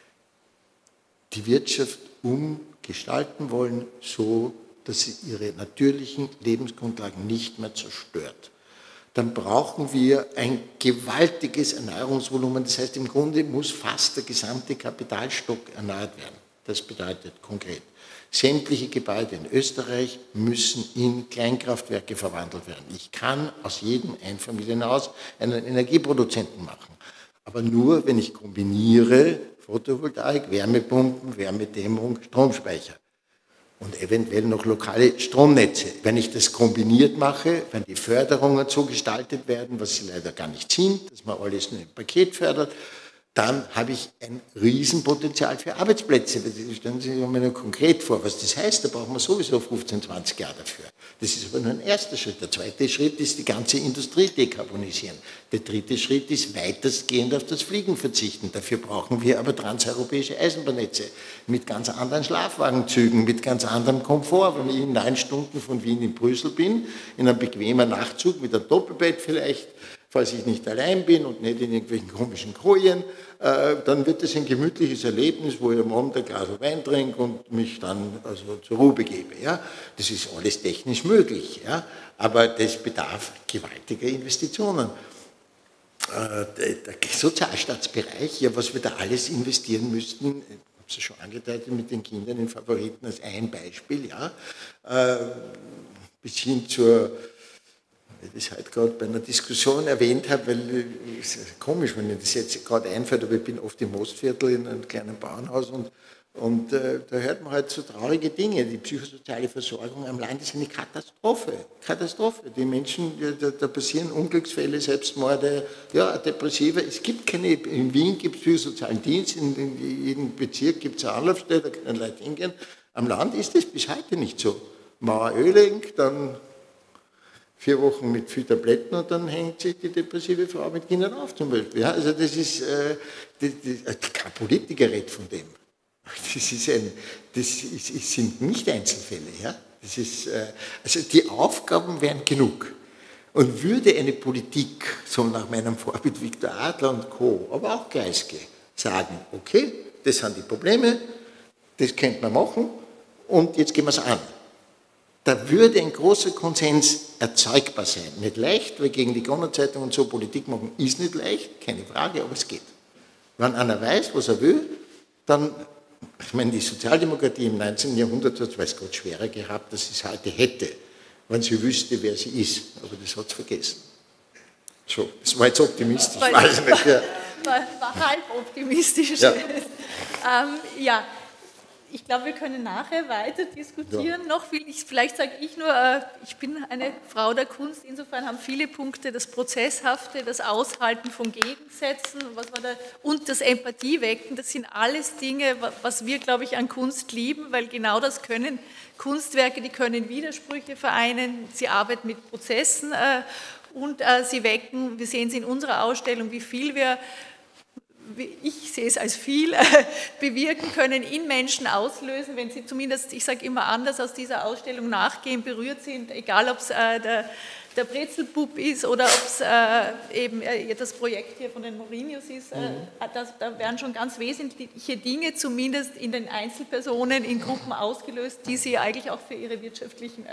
die Wirtschaft umgestalten wollen, so dass sie ihre natürlichen Lebensgrundlagen nicht mehr zerstört, dann brauchen wir ein gewaltiges Erneuerungsvolumen. Das heißt, im Grunde muss fast der gesamte Kapitalstock erneuert werden. Das bedeutet konkret, sämtliche Gebäude in Österreich müssen in Kleinkraftwerke verwandelt werden. Ich kann aus jedem Einfamilienhaus einen Energieproduzenten machen, aber nur, wenn ich kombiniere Photovoltaik, Wärmepumpen, Wärmedämmung, Stromspeicher und eventuell noch lokale Stromnetze. Wenn ich das kombiniert mache, wenn die Förderungen so gestaltet werden, was sie leider gar nicht sind, dass man alles nur im Paket fördert, dann habe ich ein Riesenpotenzial für Arbeitsplätze. Stellen Sie sich mal nur konkret vor, was das heißt. Da brauchen wir sowieso 15, 20 Jahre dafür. Das ist aber nur ein erster Schritt. Der zweite Schritt ist die ganze Industrie dekarbonisieren. Der dritte Schritt ist weitestgehend auf das Fliegen verzichten. Dafür brauchen wir aber transeuropäische Eisenbahnnetze mit ganz anderen Schlafwagenzügen, mit ganz anderem Komfort. Wenn ich in 9 Stunden von Wien in Brüssel bin, in einem bequemen Nachtzug mit einem Doppelbett vielleicht, falls ich nicht allein bin und nicht in irgendwelchen komischen Kojen, dann wird es ein gemütliches Erlebnis, wo ich am Abend ein Glas Wein trinke und mich dann also zur Ruhe begebe. Ja? Das ist alles technisch möglich, ja? Aber das bedarf gewaltiger Investitionen. Der Sozialstaatsbereich, ja, was wir da alles investieren müssten, ich habe es ja schon angedeutet mit den Kindern in Favoriten als ein Beispiel, ja? Bis hin zur, ich das heute gerade bei einer Diskussion erwähnt habe, weil es ist komisch, wenn mir das jetzt gerade einfällt, aber ich bin oft im Mostviertel in einem kleinen Bauernhaus und da hört man halt so traurige Dinge. Die psychosoziale Versorgung am Land ist eine Katastrophe. Katastrophe. Die Menschen, da passieren Unglücksfälle, Selbstmorde, ja, Depressive. Es gibt keine, in Wien gibt es psychosozialen Dienst, in jedem Bezirk gibt es eine Anlaufstelle, da können Leute hingehen. Am Land ist das bis heute nicht so. Mauer Öling, dann 4 Wochen mit viel Tabletten und dann hängt sich die depressive Frau mit Kindern auf zum Beispiel. Ja, also das ist, kein Politiker redet von dem. Das sind nicht Einzelfälle. Ja? Das ist, also die Aufgaben wären genug. Und würde eine Politik, so nach meinem Vorbild Viktor Adler und Co., aber auch Kreisky, sagen, okay, das sind die Probleme, das könnte man machen und jetzt gehen wir es an. Da würde ein großer Konsens erzeugbar sein. Nicht leicht, weil gegen die Kronenzeitung und so Politik machen ist nicht leicht, keine Frage, aber es geht. Wenn einer weiß, was er will, dann, ich meine, die Sozialdemokratie im 19. Jahrhundert hat es, weiß Gott, schwerer gehabt, dass sie es heute hätte, wenn sie wüsste, wer sie ist. Aber das hat es vergessen. So, das war jetzt optimistisch, weiß nicht. Ja. War halb optimistisch. Ja. Ja. ich glaube, wir können nachher weiter diskutieren noch. Vielleicht sage ich nur, ich bin eine Frau der Kunst, insofern haben viele Punkte das Prozesshafte, das Aushalten von Gegensätzen und das Empathiewecken, das sind alles Dinge, was wir, glaube ich, an Kunst lieben, weil genau das können Kunstwerke, die können Widersprüche vereinen, sie arbeiten mit Prozessen und sie wecken, wir sehen es in unserer Ausstellung, wie viel wir, ich sehe es als viel, bewirken können, in Menschen auslösen, wenn sie zumindest, ich sage immer anders, aus dieser Ausstellung nachgehen, berührt sind, egal ob es der Brezelbub ist oder ob es eben das Projekt hier von den Morinius ist. Da werden schon ganz wesentliche Dinge zumindest in den Einzelpersonen, in Gruppen ausgelöst, die sie eigentlich auch für ihre wirtschaftlichen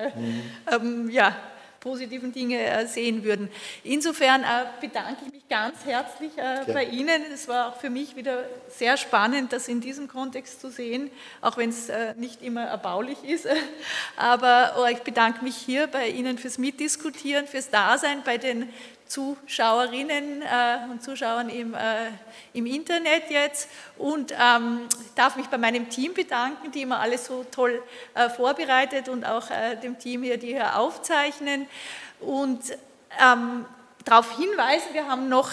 positiven Dinge sehen würden. Insofern bedanke ich mich ganz herzlich bei Ihnen. Es war auch für mich wieder sehr spannend, das in diesem Kontext zu sehen, auch wenn es nicht immer erbaulich ist. Aber ich bedanke mich hier bei Ihnen fürs Mitdiskutieren, fürs Dasein, bei den Zuschauerinnen und Zuschauern im Internet jetzt und darf mich bei meinem Team bedanken, die immer alles so toll vorbereitet und auch dem Team hier, die hier aufzeichnen und darauf hinweisen, wir haben noch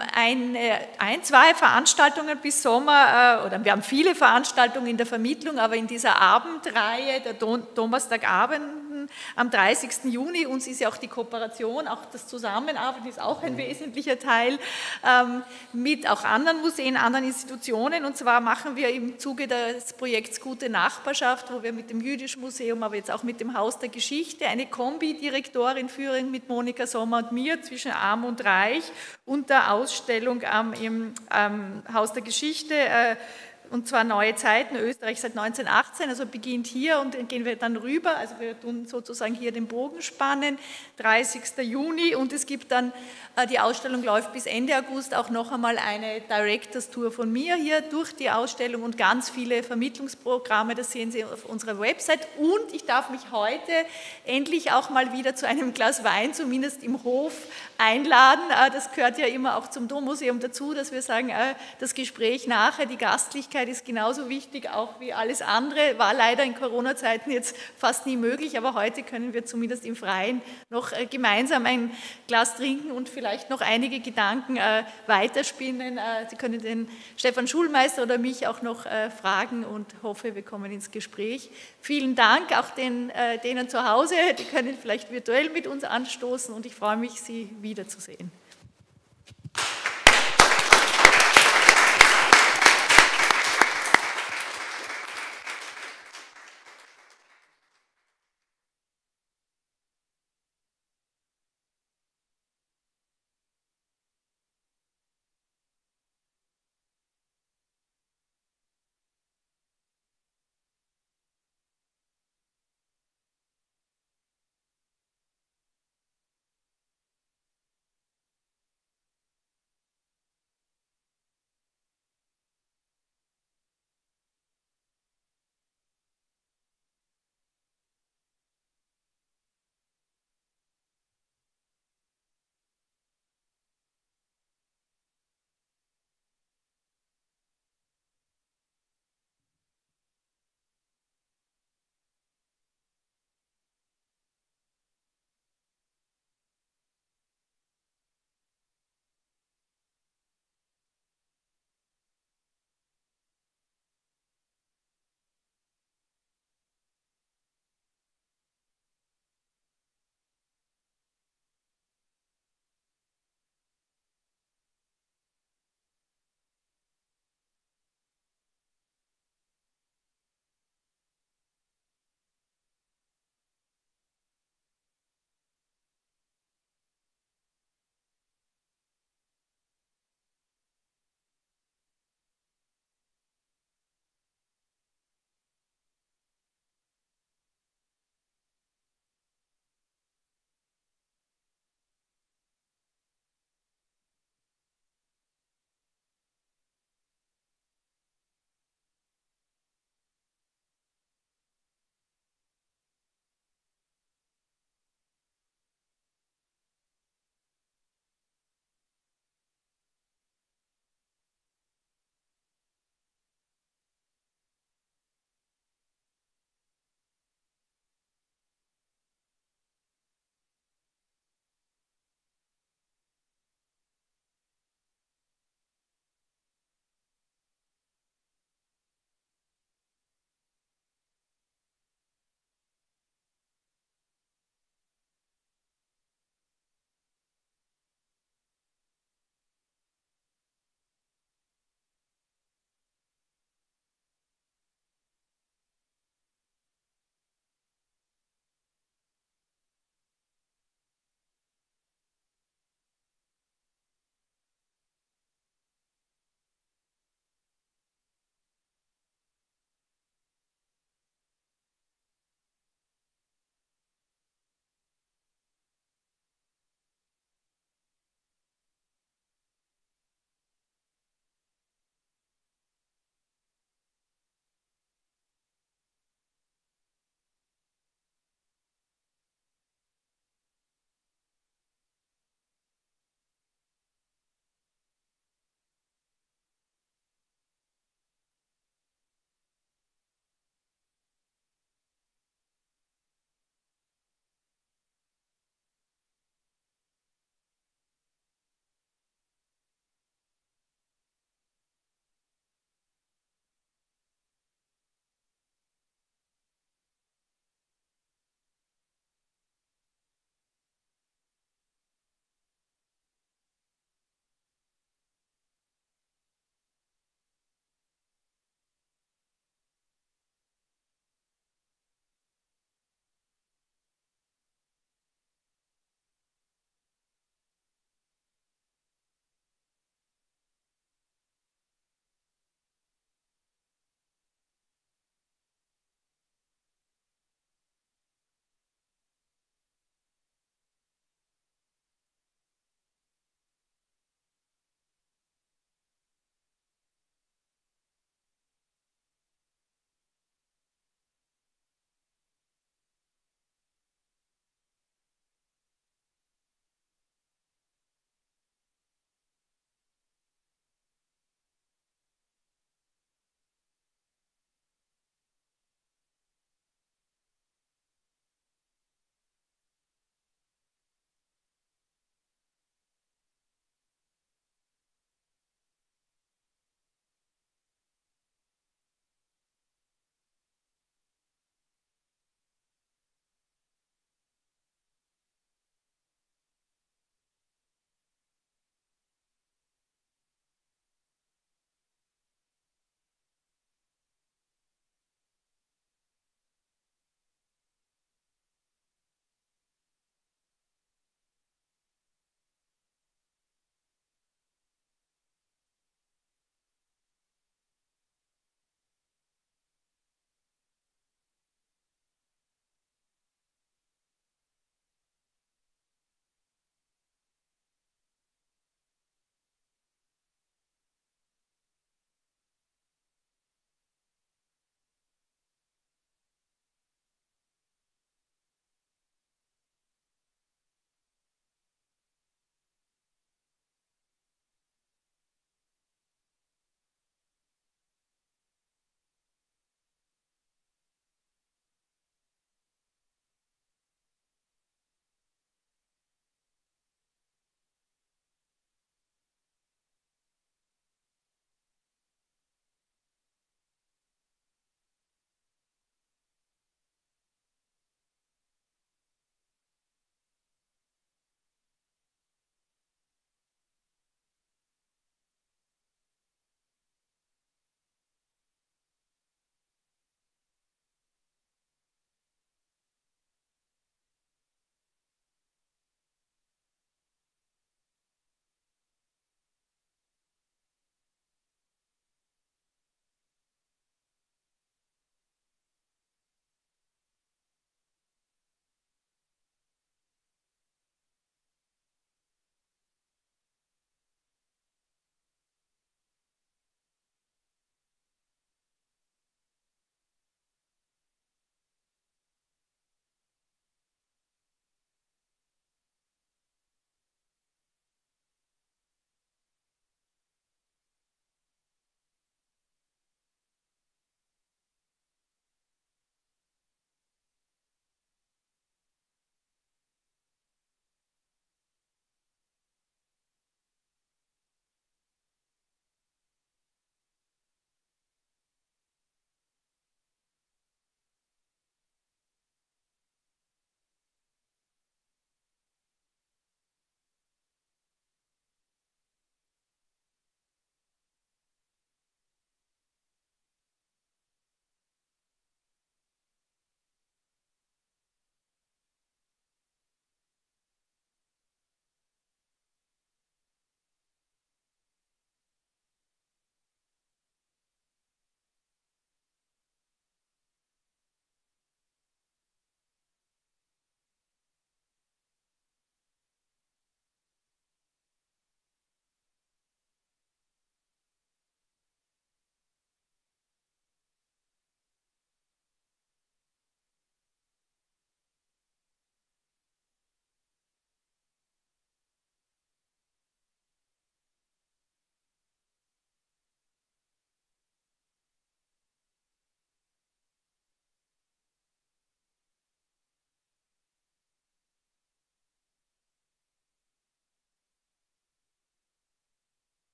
zwei Veranstaltungen bis Sommer, oder wir haben viele Veranstaltungen in der Vermittlung, aber in dieser Abendreihe, der Donnerstagabend, am 30. Juni, uns ist ja auch die Kooperation, auch das Zusammenarbeiten ist auch ein wesentlicher Teil mit auch anderen Museen, anderen Institutionen und zwar machen wir im Zuge des Projekts Gute Nachbarschaft, wo wir mit dem Jüdischen Museum, aber jetzt auch mit dem Haus der Geschichte eine Kombi-Direktorin führen mit Monika Sommer und mir zwischen Arm und Reich und der Ausstellung im Haus der Geschichte, und zwar Neue Zeiten, Österreich seit 1918, also beginnt hier und dann gehen wir dann rüber, also wir tun sozusagen hier den Bogen spannen, 30. Juni und es gibt dann, die Ausstellung läuft bis Ende August, auch noch einmal eine Directors Tour von mir hier durch die Ausstellung und ganz viele Vermittlungsprogramme, das sehen Sie auf unserer Website und ich darf mich heute endlich auch mal wieder zu einem Glas Wein, zumindest im Hof, einladen, das gehört ja immer auch zum Dommuseum dazu, dass wir sagen, das Gespräch nachher, die Gastlichkeit ist genauso wichtig, auch wie alles andere, war leider in Corona-Zeiten jetzt fast nie möglich, aber heute können wir zumindest im Freien noch gemeinsam ein Glas trinken und vielleicht noch einige Gedanken weiterspinnen. Sie können den Stefan Schulmeister oder mich auch noch fragen und hoffe, wir kommen ins Gespräch. Vielen Dank auch denen zu Hause, die können vielleicht virtuell mit uns anstoßen und ich freue mich, Sie wiederzusehen.